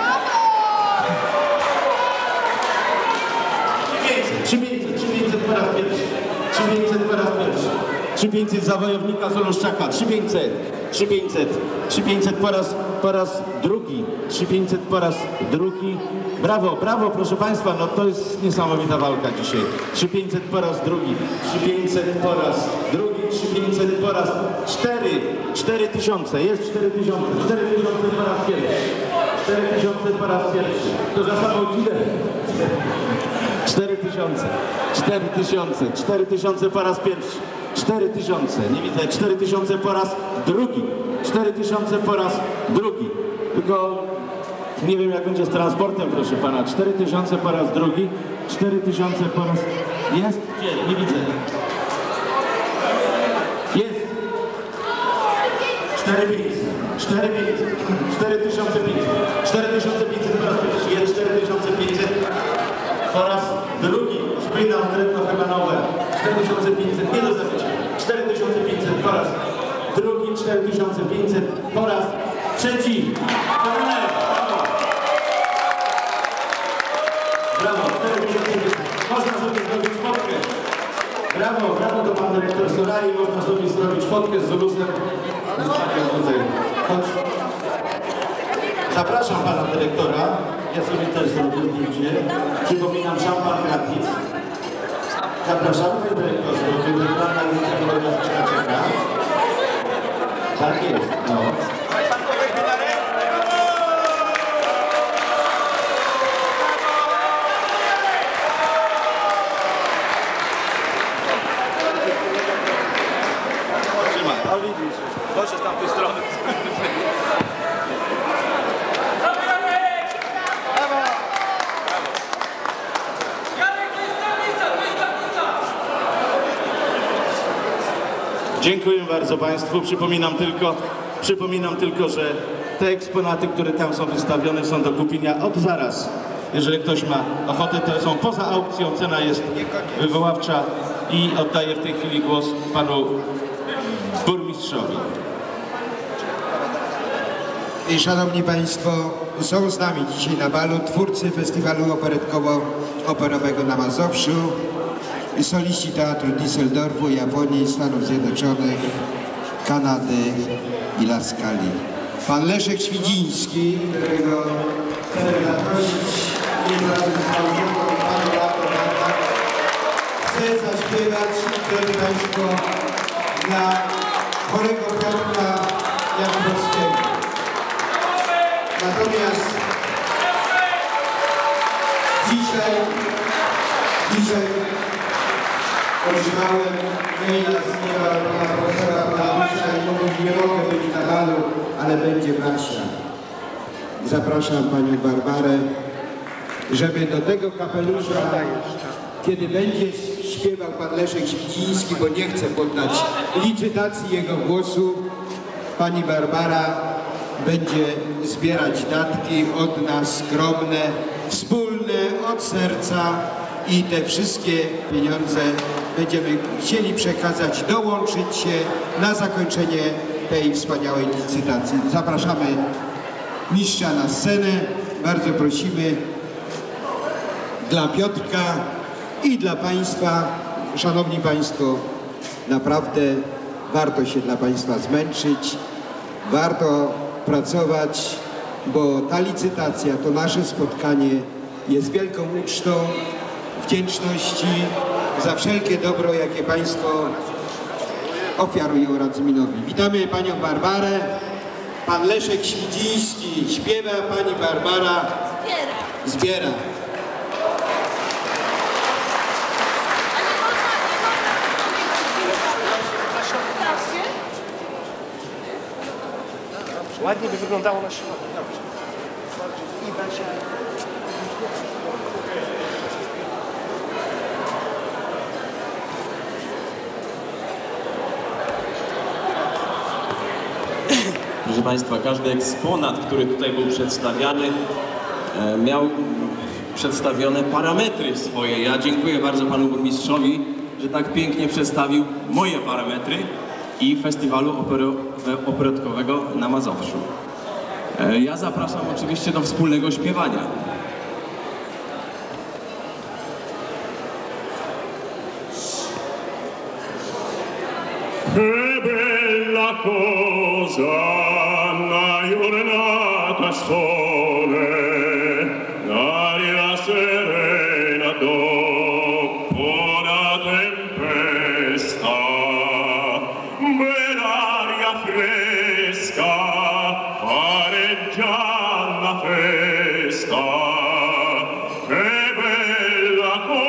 trzy pięćset, trzy pięćset po raz pierwszy. trzy pięćset po raz pierwszy. trzy pięćset za wojownika Zoluszczaka. trzy pięćset. trzy pięćset. trzy pięćset po raz, po raz drugi. trzy pięćset po raz drugi. Brawo, brawo, proszę Państwa, no to jest niesamowita walka dzisiaj. trzy pięćset po raz drugi, trzy pięćset po raz drugi, trzy pięćset po raz cztery, cztery tysiące, jest cztery tysiące, cztery tysiące po raz pierwszy, cztery tysiące po raz pierwszy, to za samą dzidę. cztery tysiące, cztery tysiące, cztery tysiące po raz pierwszy, cztery tysiące, nie widzę, cztery tysiące po raz drugi, cztery tysiące po raz drugi, tylko nie wiem jak będzie z transportem, proszę pana, cztery tysiące po raz drugi, cztery tysiące po raz... Jest? Gdzie? Nie widzę. Jest. cztery pięćset, cztery pięćset, cztery tysiące pięćset, cztery tysiące pięćset po raz pierwszy, jest cztery tysiące pięćset po raz drugi, szpinał, drewno chyba nowe, cztery tysiące pięćset, nie do zabicia, cztery tysiące pięćset po raz drugi, cztery tysiące pięćset po raz trzeci. Brawo, cztery tysiące pięćset, można sobie zrobić fotkę. Brawo, brawo, to pan dyrektor Solari, można sobie zrobić fotkę z Zulusem. Chodź. Zapraszam pana dyrektora. Ja sobie też zrobię zdjęcie. Przypominam, szampan gratis. Zapraszam panie dyrektorze, bo wygląda ulica fotograficzna czeka. Tak jest, no. A widzisz, proszę z tamtej strony. Dziękuję bardzo państwu. Przypominam tylko, przypominam tylko, że te eksponaty, które tam są wystawione, są do kupienia od zaraz. Jeżeli ktoś ma ochotę, to są poza aukcją, cena jest wywoławcza i oddaję w tej chwili głos panu burmistrzowi. I szanowni państwo, są z nami dzisiaj na balu twórcy festiwalu operetkowo-operowego na Mazowszu, soliści teatru Düsseldorfu, Japonii, Stanów Zjednoczonych, Kanady i Laskali. Pan Leszek Świdziński, którego chcemy zaprosić, jest razem z małżonką i panem Latorem, chce zaśpiewać, drodzy państwo, dla chorego Piotra Jankowskiego. Natomiast dzisiaj, dzisiaj otrzymałem maila z nieba pana profesora Pawłowicza i mówi, nie mogę być na balu, ale będzie Basia. Zapraszam panią Barbarę, żeby do tego kapelusza, kiedy będzie śpiewał pan Leszek Świdziński, bo nie chce poddać licytacji jego głosu, pani Barbara będzie zbierać datki od nas skromne, wspólne, od serca i te wszystkie pieniądze będziemy chcieli przekazać, dołączyć się na zakończenie tej wspaniałej licytacji. Zapraszamy mistrza na scenę, bardzo prosimy dla Piotrka i dla państwa. Szanowni państwo, naprawdę warto się dla państwa zmęczyć, warto pracować, bo ta licytacja, to nasze spotkanie jest wielką ucztą wdzięczności za wszelkie dobro, jakie państwo ofiarują Radzyminowi. Witamy panią Barbarę. Pan Leszek Świdziński śpiewa, pani Barbara zbiera. Ładnie by wyglądało na środku. Dobrze. I Basia. Proszę państwa, każdy eksponat, który tutaj był przedstawiany, miał przedstawione parametry swoje. Ja dziękuję bardzo panu burmistrzowi, że tak pięknie przedstawił moje parametry i festiwalu operetkowego na Mazowszu. Ja zapraszam oczywiście do wspólnego śpiewania. Che bella cosa una giornata sole, l'aria serena dopo la tempesta, bell'aria fresca pareggia la festa, che bella cosa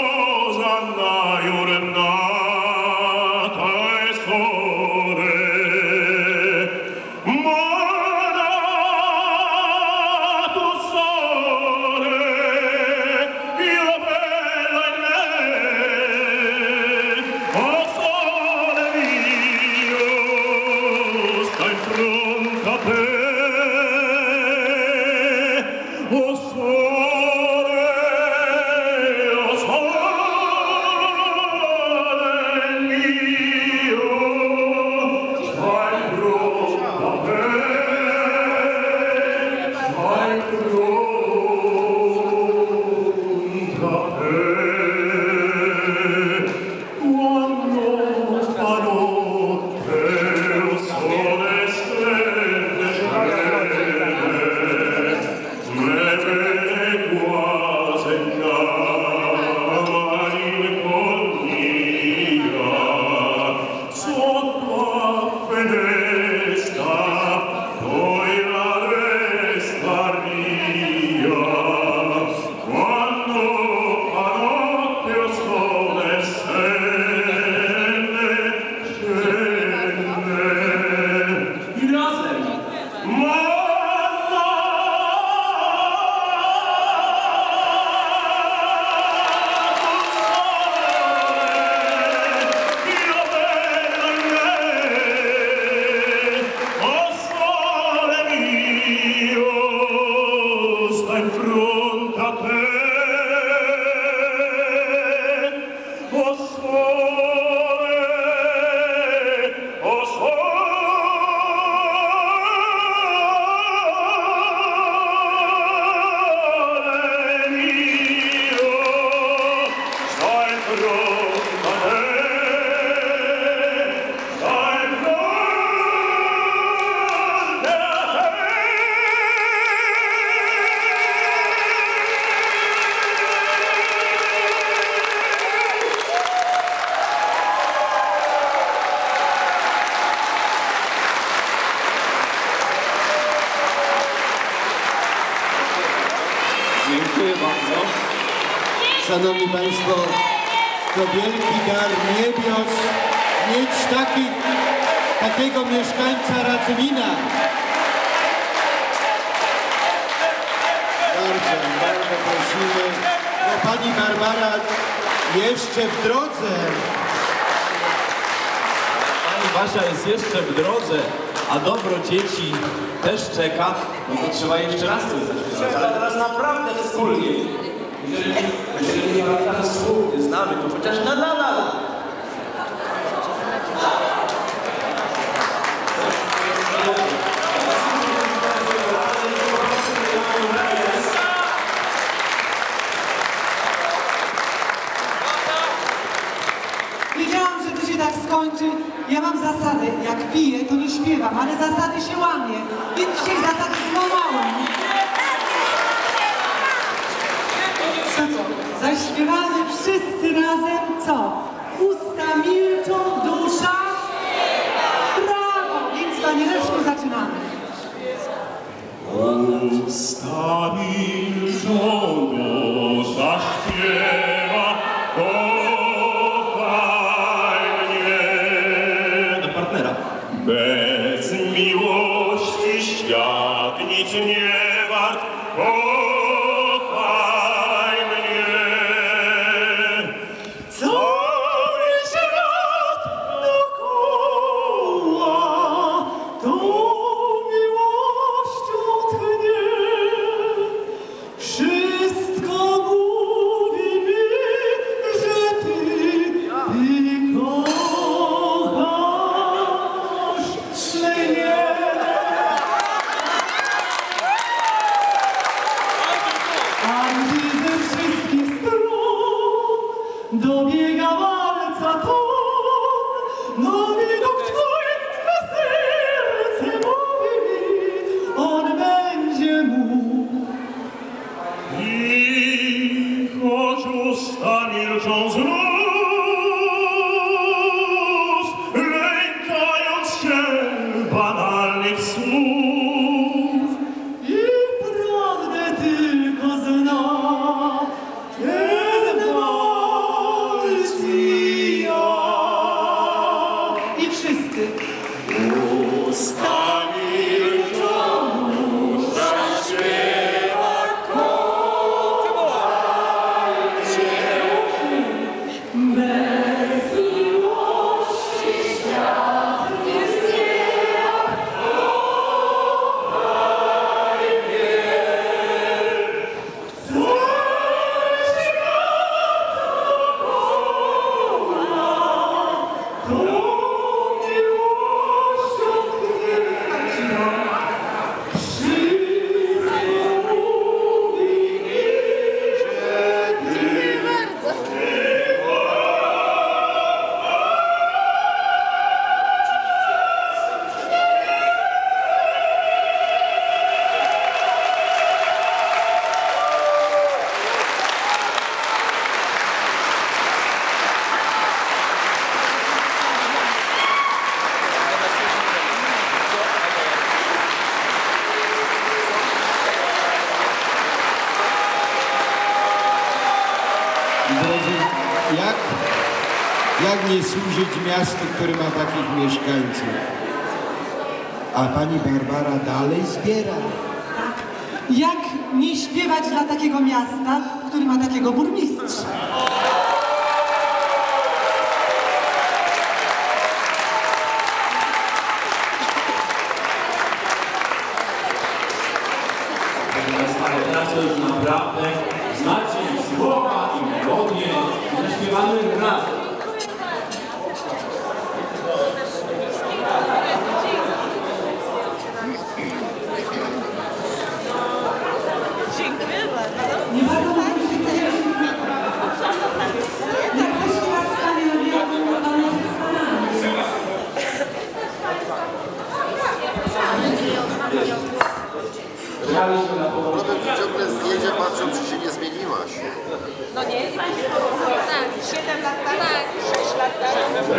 Dziękuję bardzo. Szanowni Państwo, to wielki dar niebios mieć taki, takiego mieszkańca Radzymina. Bardzo, bardzo prosimy. No, pani Barbara jeszcze w drodze. Pani Basia jest jeszcze w drodze, a dobro dzieci też czeka, no to trzeba jeszcze raz coś zaśpiewać. Ale teraz naprawdę wspólnie. Jeżeli, jeżeli nie pamiętamy słów, nie znamy, to chociaż na la la la. Wiedziałam, że to się tak skończy. Ja mam zasadę, jak piję, to nie śpiewam, ale zasady się łamie. Więc dzisiaj zasady złamałam. To co? Zaśpiewamy wszyscy razem, co? Usta milczą, dusza? Brawo! Więc panie Leszku, zaczynamy. Usta milczą, dusza śpiewa, kochaj mnie. Do partnera. Bez miłości świat nic nie wart, kochaj mnie. Cały świat dookoła tą miłością tchnie. Wszystko mówi mi, że ty, ty kochasz mnie. A gdy ze wszystkich stron dobiega walca ton, no widok twój me serce mówi mi, on będzie mógł. I choć usta milczą znów, lękając się banalnych słów, i prawdę tylko zna ten walc i ja. I wszyscy. Usta milczą, dusza śpiewa, kochaj mnie. Bez miłości świat jest niejak, kochaj mnie. Cały świat dookoła tą miłością tchnie. Wszystko mówi mi, że ty Drodzy, jak, jak nie służyć miastu, które ma takich mieszkańców? a pani Barbara dalej zbiera. Jak nie śpiewać dla takiego miasta, który ma takiego burmistrza? Teraz już naprawdę znacie ich słowa i melodie, zaśpiewamy razem. Dziękuję bardzo. Nie bardzo mogę się powiedzieć. Jak ktoś nie ma stanie na wielkim, to pan jest Problem ciągle zdjęcie patrzą, czy się nie zmieniłaś. No nie? Tak, siedem lat tak, tak, sześć lat tak.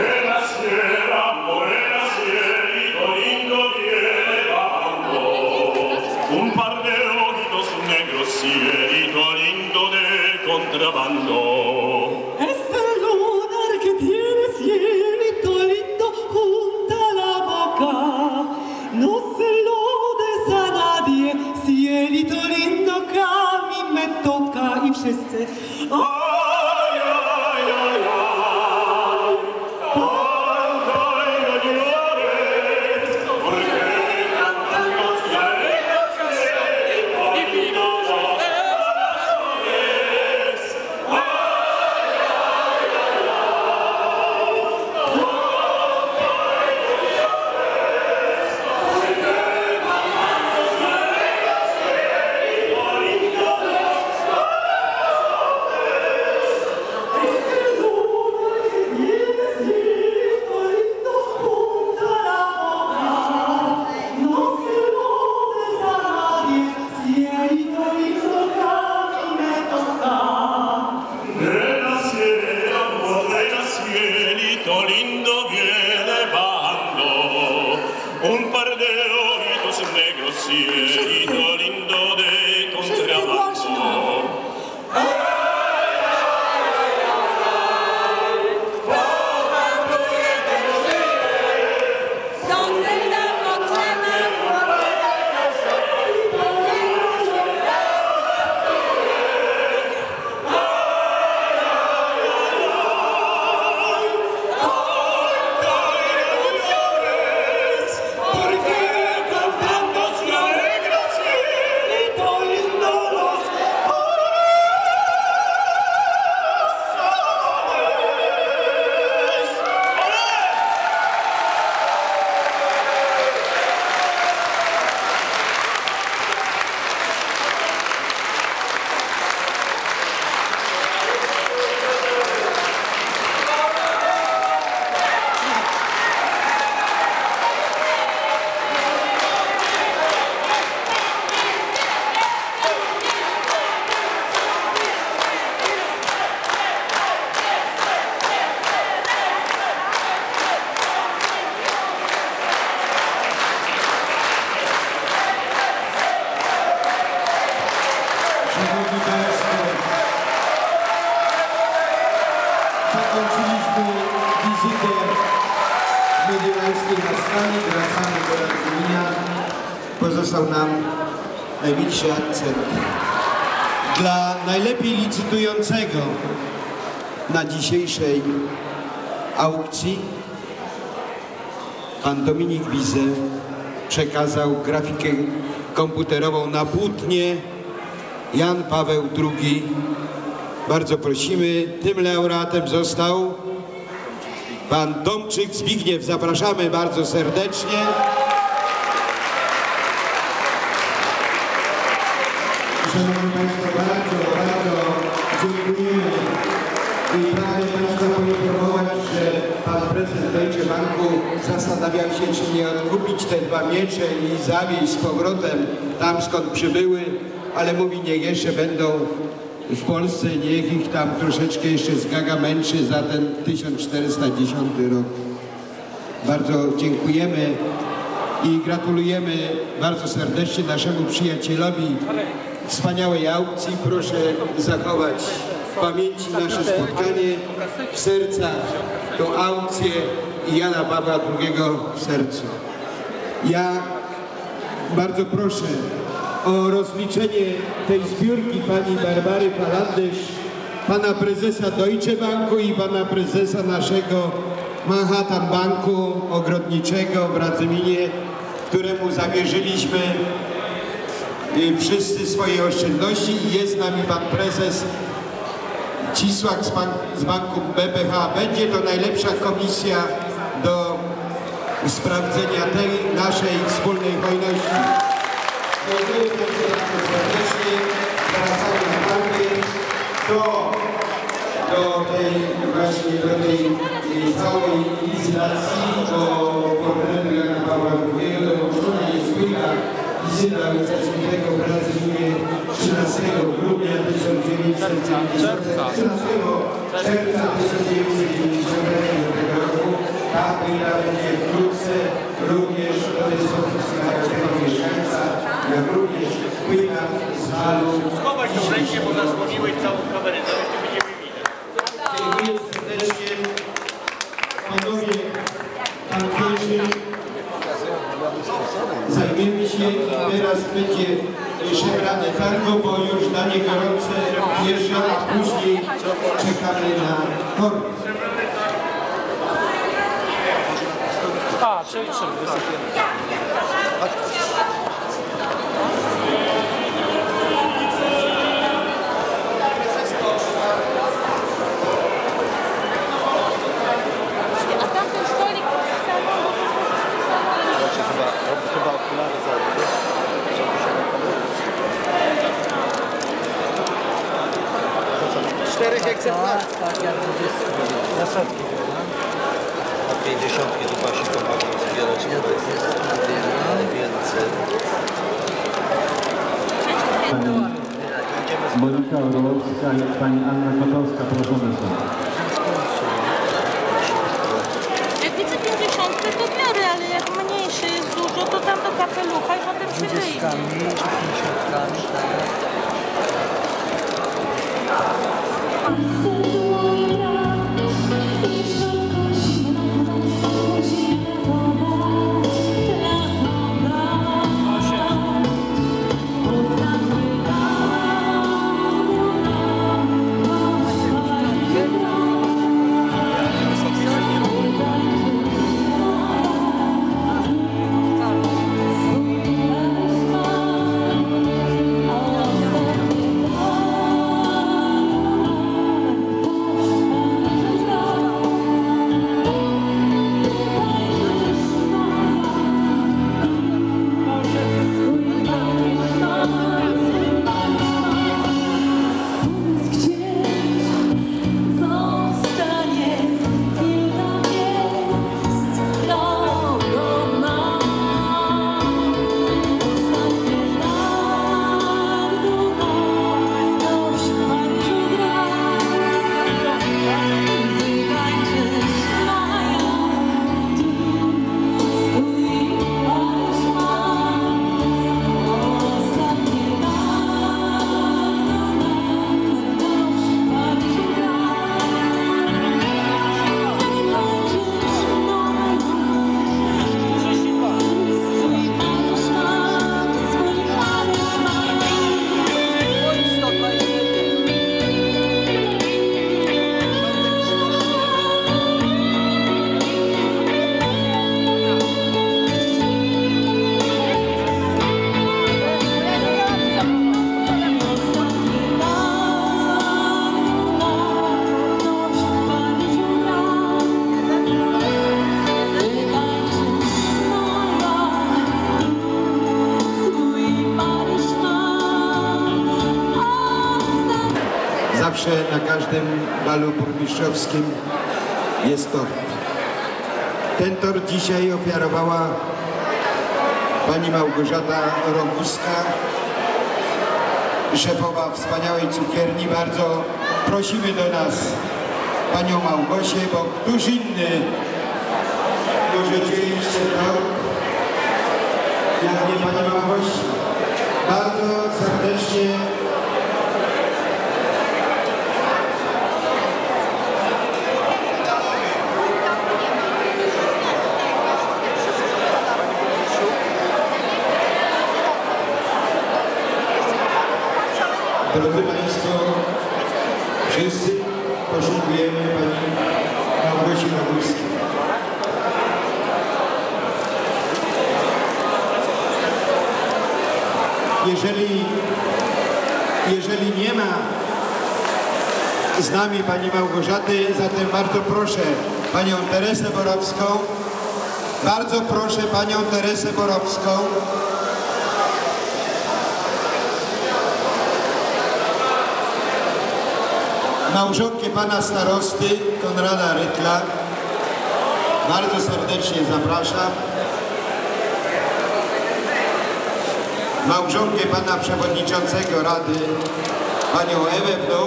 Un par de ojitos negros, cielito lindo de contrabando. Es el lunar que tiene cielito lindo junto a la boca. No se lo des a nadie, cielito lindo que a mí me toca. I wszyscy. Ay, ay, ay, ay, ay, no llores, porque cantando se alegras y vino los amores. Cielito lindo viene bajando, un par de ojitos negros, cielito lindo de contrabando. Zakończyliśmy wizytę mediolańskiej na stanie, wracamy do Radziwiłła. Pozostał nam najmilszy akcent dla najlepiej licytującego na dzisiejszej aukcji. Pan Dominik Wize przekazał grafikę komputerową na płótnie Jan Paweł drugi. Bardzo prosimy, tym laureatem został pan Tomczyk Zbigniew. Zapraszamy bardzo serdecznie. Szanowni Państwo, bardzo, bardzo dziękujemy i pragnę Państwa poinformować, że pan prezes Deutsche Banku zastanawiał się, czy nie odkupić te dwa miecze i zawieźć z powrotem tam, skąd przybyły, ale mówi, niech jeszcze będą w Polsce, niech ich tam troszeczkę jeszcze zgaga męczy za ten tysiąc czterysta dziesiąty rok. Bardzo dziękujemy i gratulujemy bardzo serdecznie naszemu przyjacielowi wspaniałej aukcji. Proszę zachować w pamięci nasze spotkanie, w sercach tą aukcję i Jana Pawła drugiego w sercu. Ja bardzo proszę o rozliczenie tej zbiórki pani Barbary Falandysz, pana prezesa Deutsche Banku i pana prezesa naszego Manhattan Banku Ogrodniczego w Radzyminie, któremu zawierzyliśmy wszyscy swoje oszczędności i jest z nami pan prezes Cisłak z, ban z banku B P H. Będzie to najlepsza komisja do sprawdzenia tej naszej wspólnej hojności. Dziękuję bardzo serdecznie. Wracamy na parkiet do, do tej właśnie do tej całej licytacji do portretu Jana Pawła drugiego. Dołączona jest płyta wizyta ojca świętego w Radzyminie trzynastego grudnia tysiąc dziewięćset dziewięćdziesiątego czerwca tysiąc dziewięćset dziewięćdziesiątego roku. Ta płyta będzie wkrótce również do dyspozycji każdego mieszkańca, jak również płyta z halu. Schowaj tą rękę, bo zasłoniłeś całą kamerę, to jeszcze będziemy widać. Dziękuję serdecznie. Panowie tankierzy, zajmiemy się i teraz będzie szemrane tango, bo już danie gorące wjeżdża, a później czekamy na chór. A, czyli czym? A tamten stolik Chyba, chyba okulary założył. Czterech egzemplarzy. Tak, jak dwudziestki. Na setki. A pięćdziesiątki to właśnie pomogą zbierać. Nie, to jest najwięcej. Monika Orłowska i pani Anna Kotowska, proszę bardzo. Jak widzę pięćdziesiątkę to biorę, ale jak mniejszy jest dużo, to tam do kapelucha i potem się wyjdzie. Zawsze na każdym balu burmistrzowskim jest tort. Ten tort dzisiaj ofiarowała pani Małgorzata Roguska, szefowa wspaniałej cukierni. Bardzo prosimy do nas panią Małgosię, bo któż inny może dzielić ten tort, jak nie pani Małgosi. Bardzo serdecznie Drodzy Państwo, wszyscy poszukujemy Pani Małgosi Roguskiej. Jeżeli, jeżeli nie ma z nami Pani Małgorzaty, zatem bardzo proszę Panią Teresę Borowską, bardzo proszę Panią Teresę Borowską, małżonkę Pana Starosty Konrada Rytla, bardzo serdecznie zapraszam. Małżonkę Pana Przewodniczącego Rady, Panią Ewę Wnuk.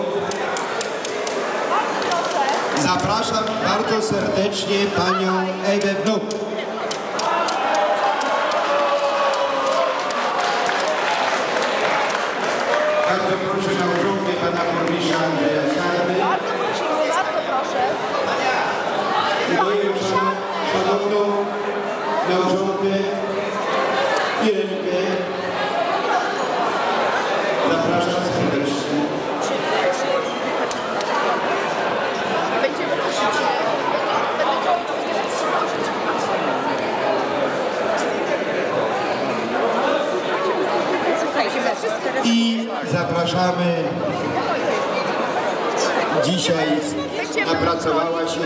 Zapraszam bardzo serdecznie Panią Ewę Wnuk. Bardzo proszę małżonkę Pana Burmistrza Andrzeja Siardy. Bardzo prosimy, bardzo proszę. I moją szanowną małżonkę Irenkę. Zapraszam serdecznie. Będziemy prosić, będę działać, będziemy prosić. Słuchajcie, za wszystko. I zapraszamy. Dzisiaj napracowała się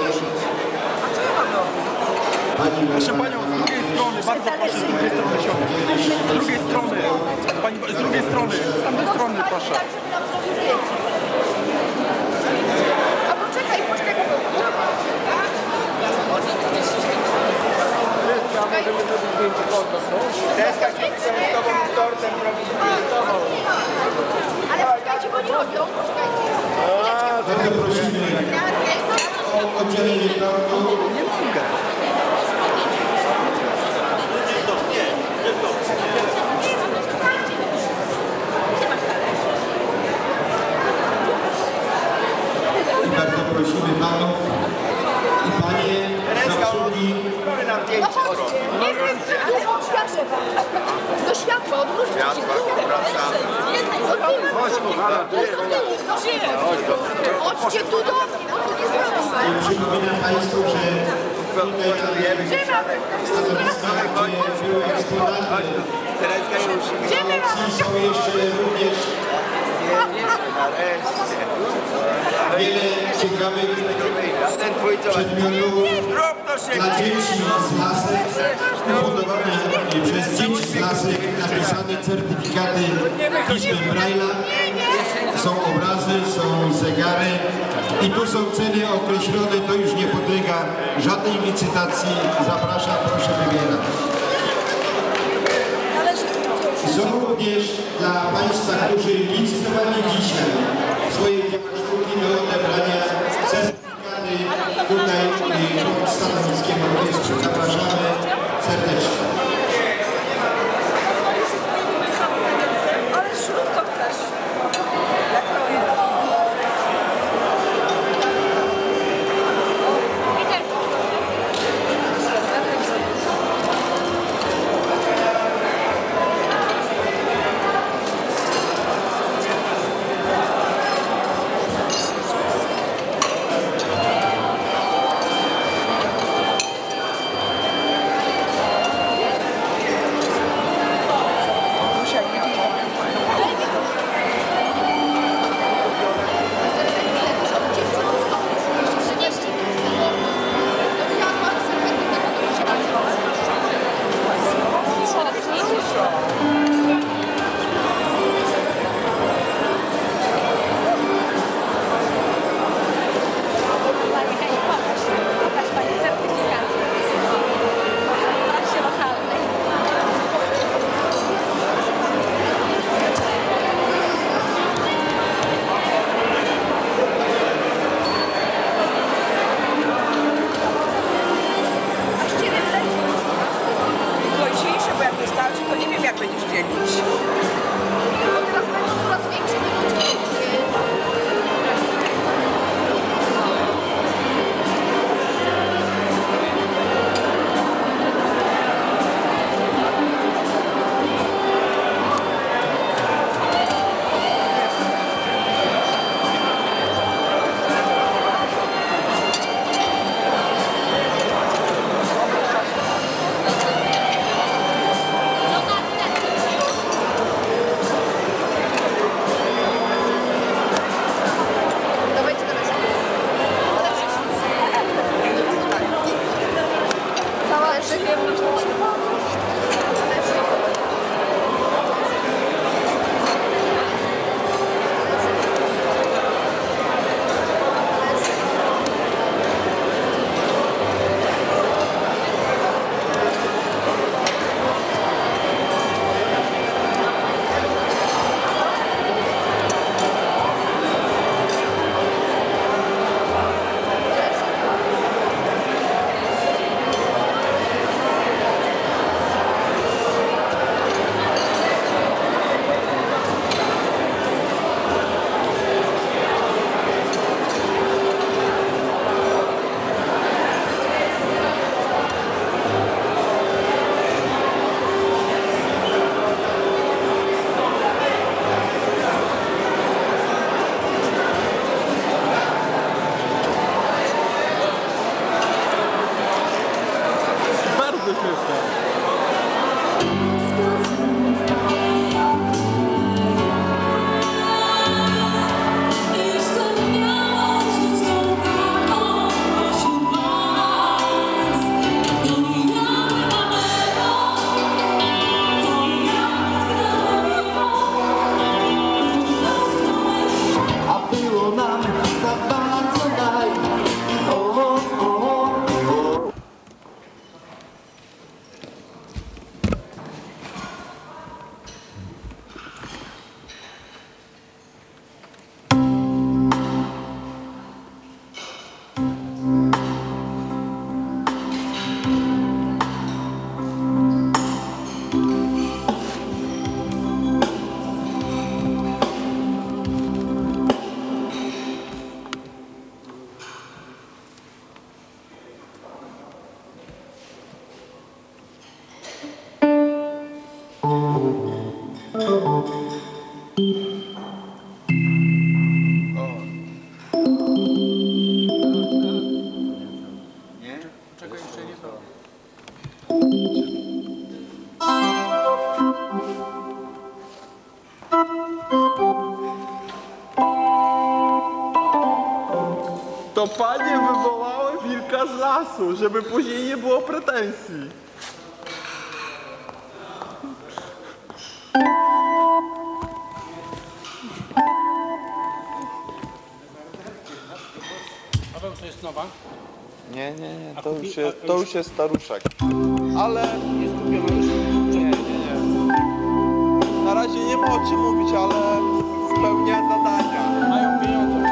Pani Proszę Panią, z drugiej strony, bardzo proszę, z drugiej strony siąść. Z drugiej strony, Pani, z drugiej strony, z tamtej strony, proszę. A poczekaj, poczekaj, ale poczekajcie, bo nie robią, poczekajcie. Bardzo prosimy o oddzielenie tortu. I bardzo prosimy Panów i Panie z obsługi. No chodźcie, nie jest, ale od światła. Do światła, odwróćcie się. Chodź, kochana, tu jest. Chodźcie tu do mnie, bo tu nie zrobię. I przypominam Państwu, że tutaj stanowiska, gdzie były eksponaty aukcji, są jeszcze również wiele ciekawych przedmiotów dla dzieci z lasek, ufundowane przez dzieci z lasek, napisane certyfikaty pismem Braille'a, są obrazy, są zegary i tu są ceny określone, to już nie podlega żadnej licytacji. Zapraszam, proszę wybierać. Są również dla Państwa, którzy licytowali dzisiaj swoje dzieła sztuki do odebrania certyfikaty tutaj pod stanowiskiem orkiestry. Zapraszamy serdecznie. Ale śrub co chcesz? Jak robię? Nie? Czego jeszcze nie było? To panie wywołały wilka z lasu, żeby później nie było pretensji. Paweł, to jest nowa? Nie, nie, nie, to już jest, to już jest staruszek. Ale... Jest kupiona już? Nie, nie, nie. Na razie nie ma o czym mówić, ale spełnia zadania. Mają pieniądze.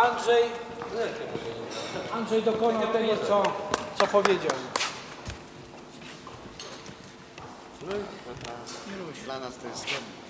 Andrzej, Andrzej dokonał tego, co, co powiedział. Dla nas to jest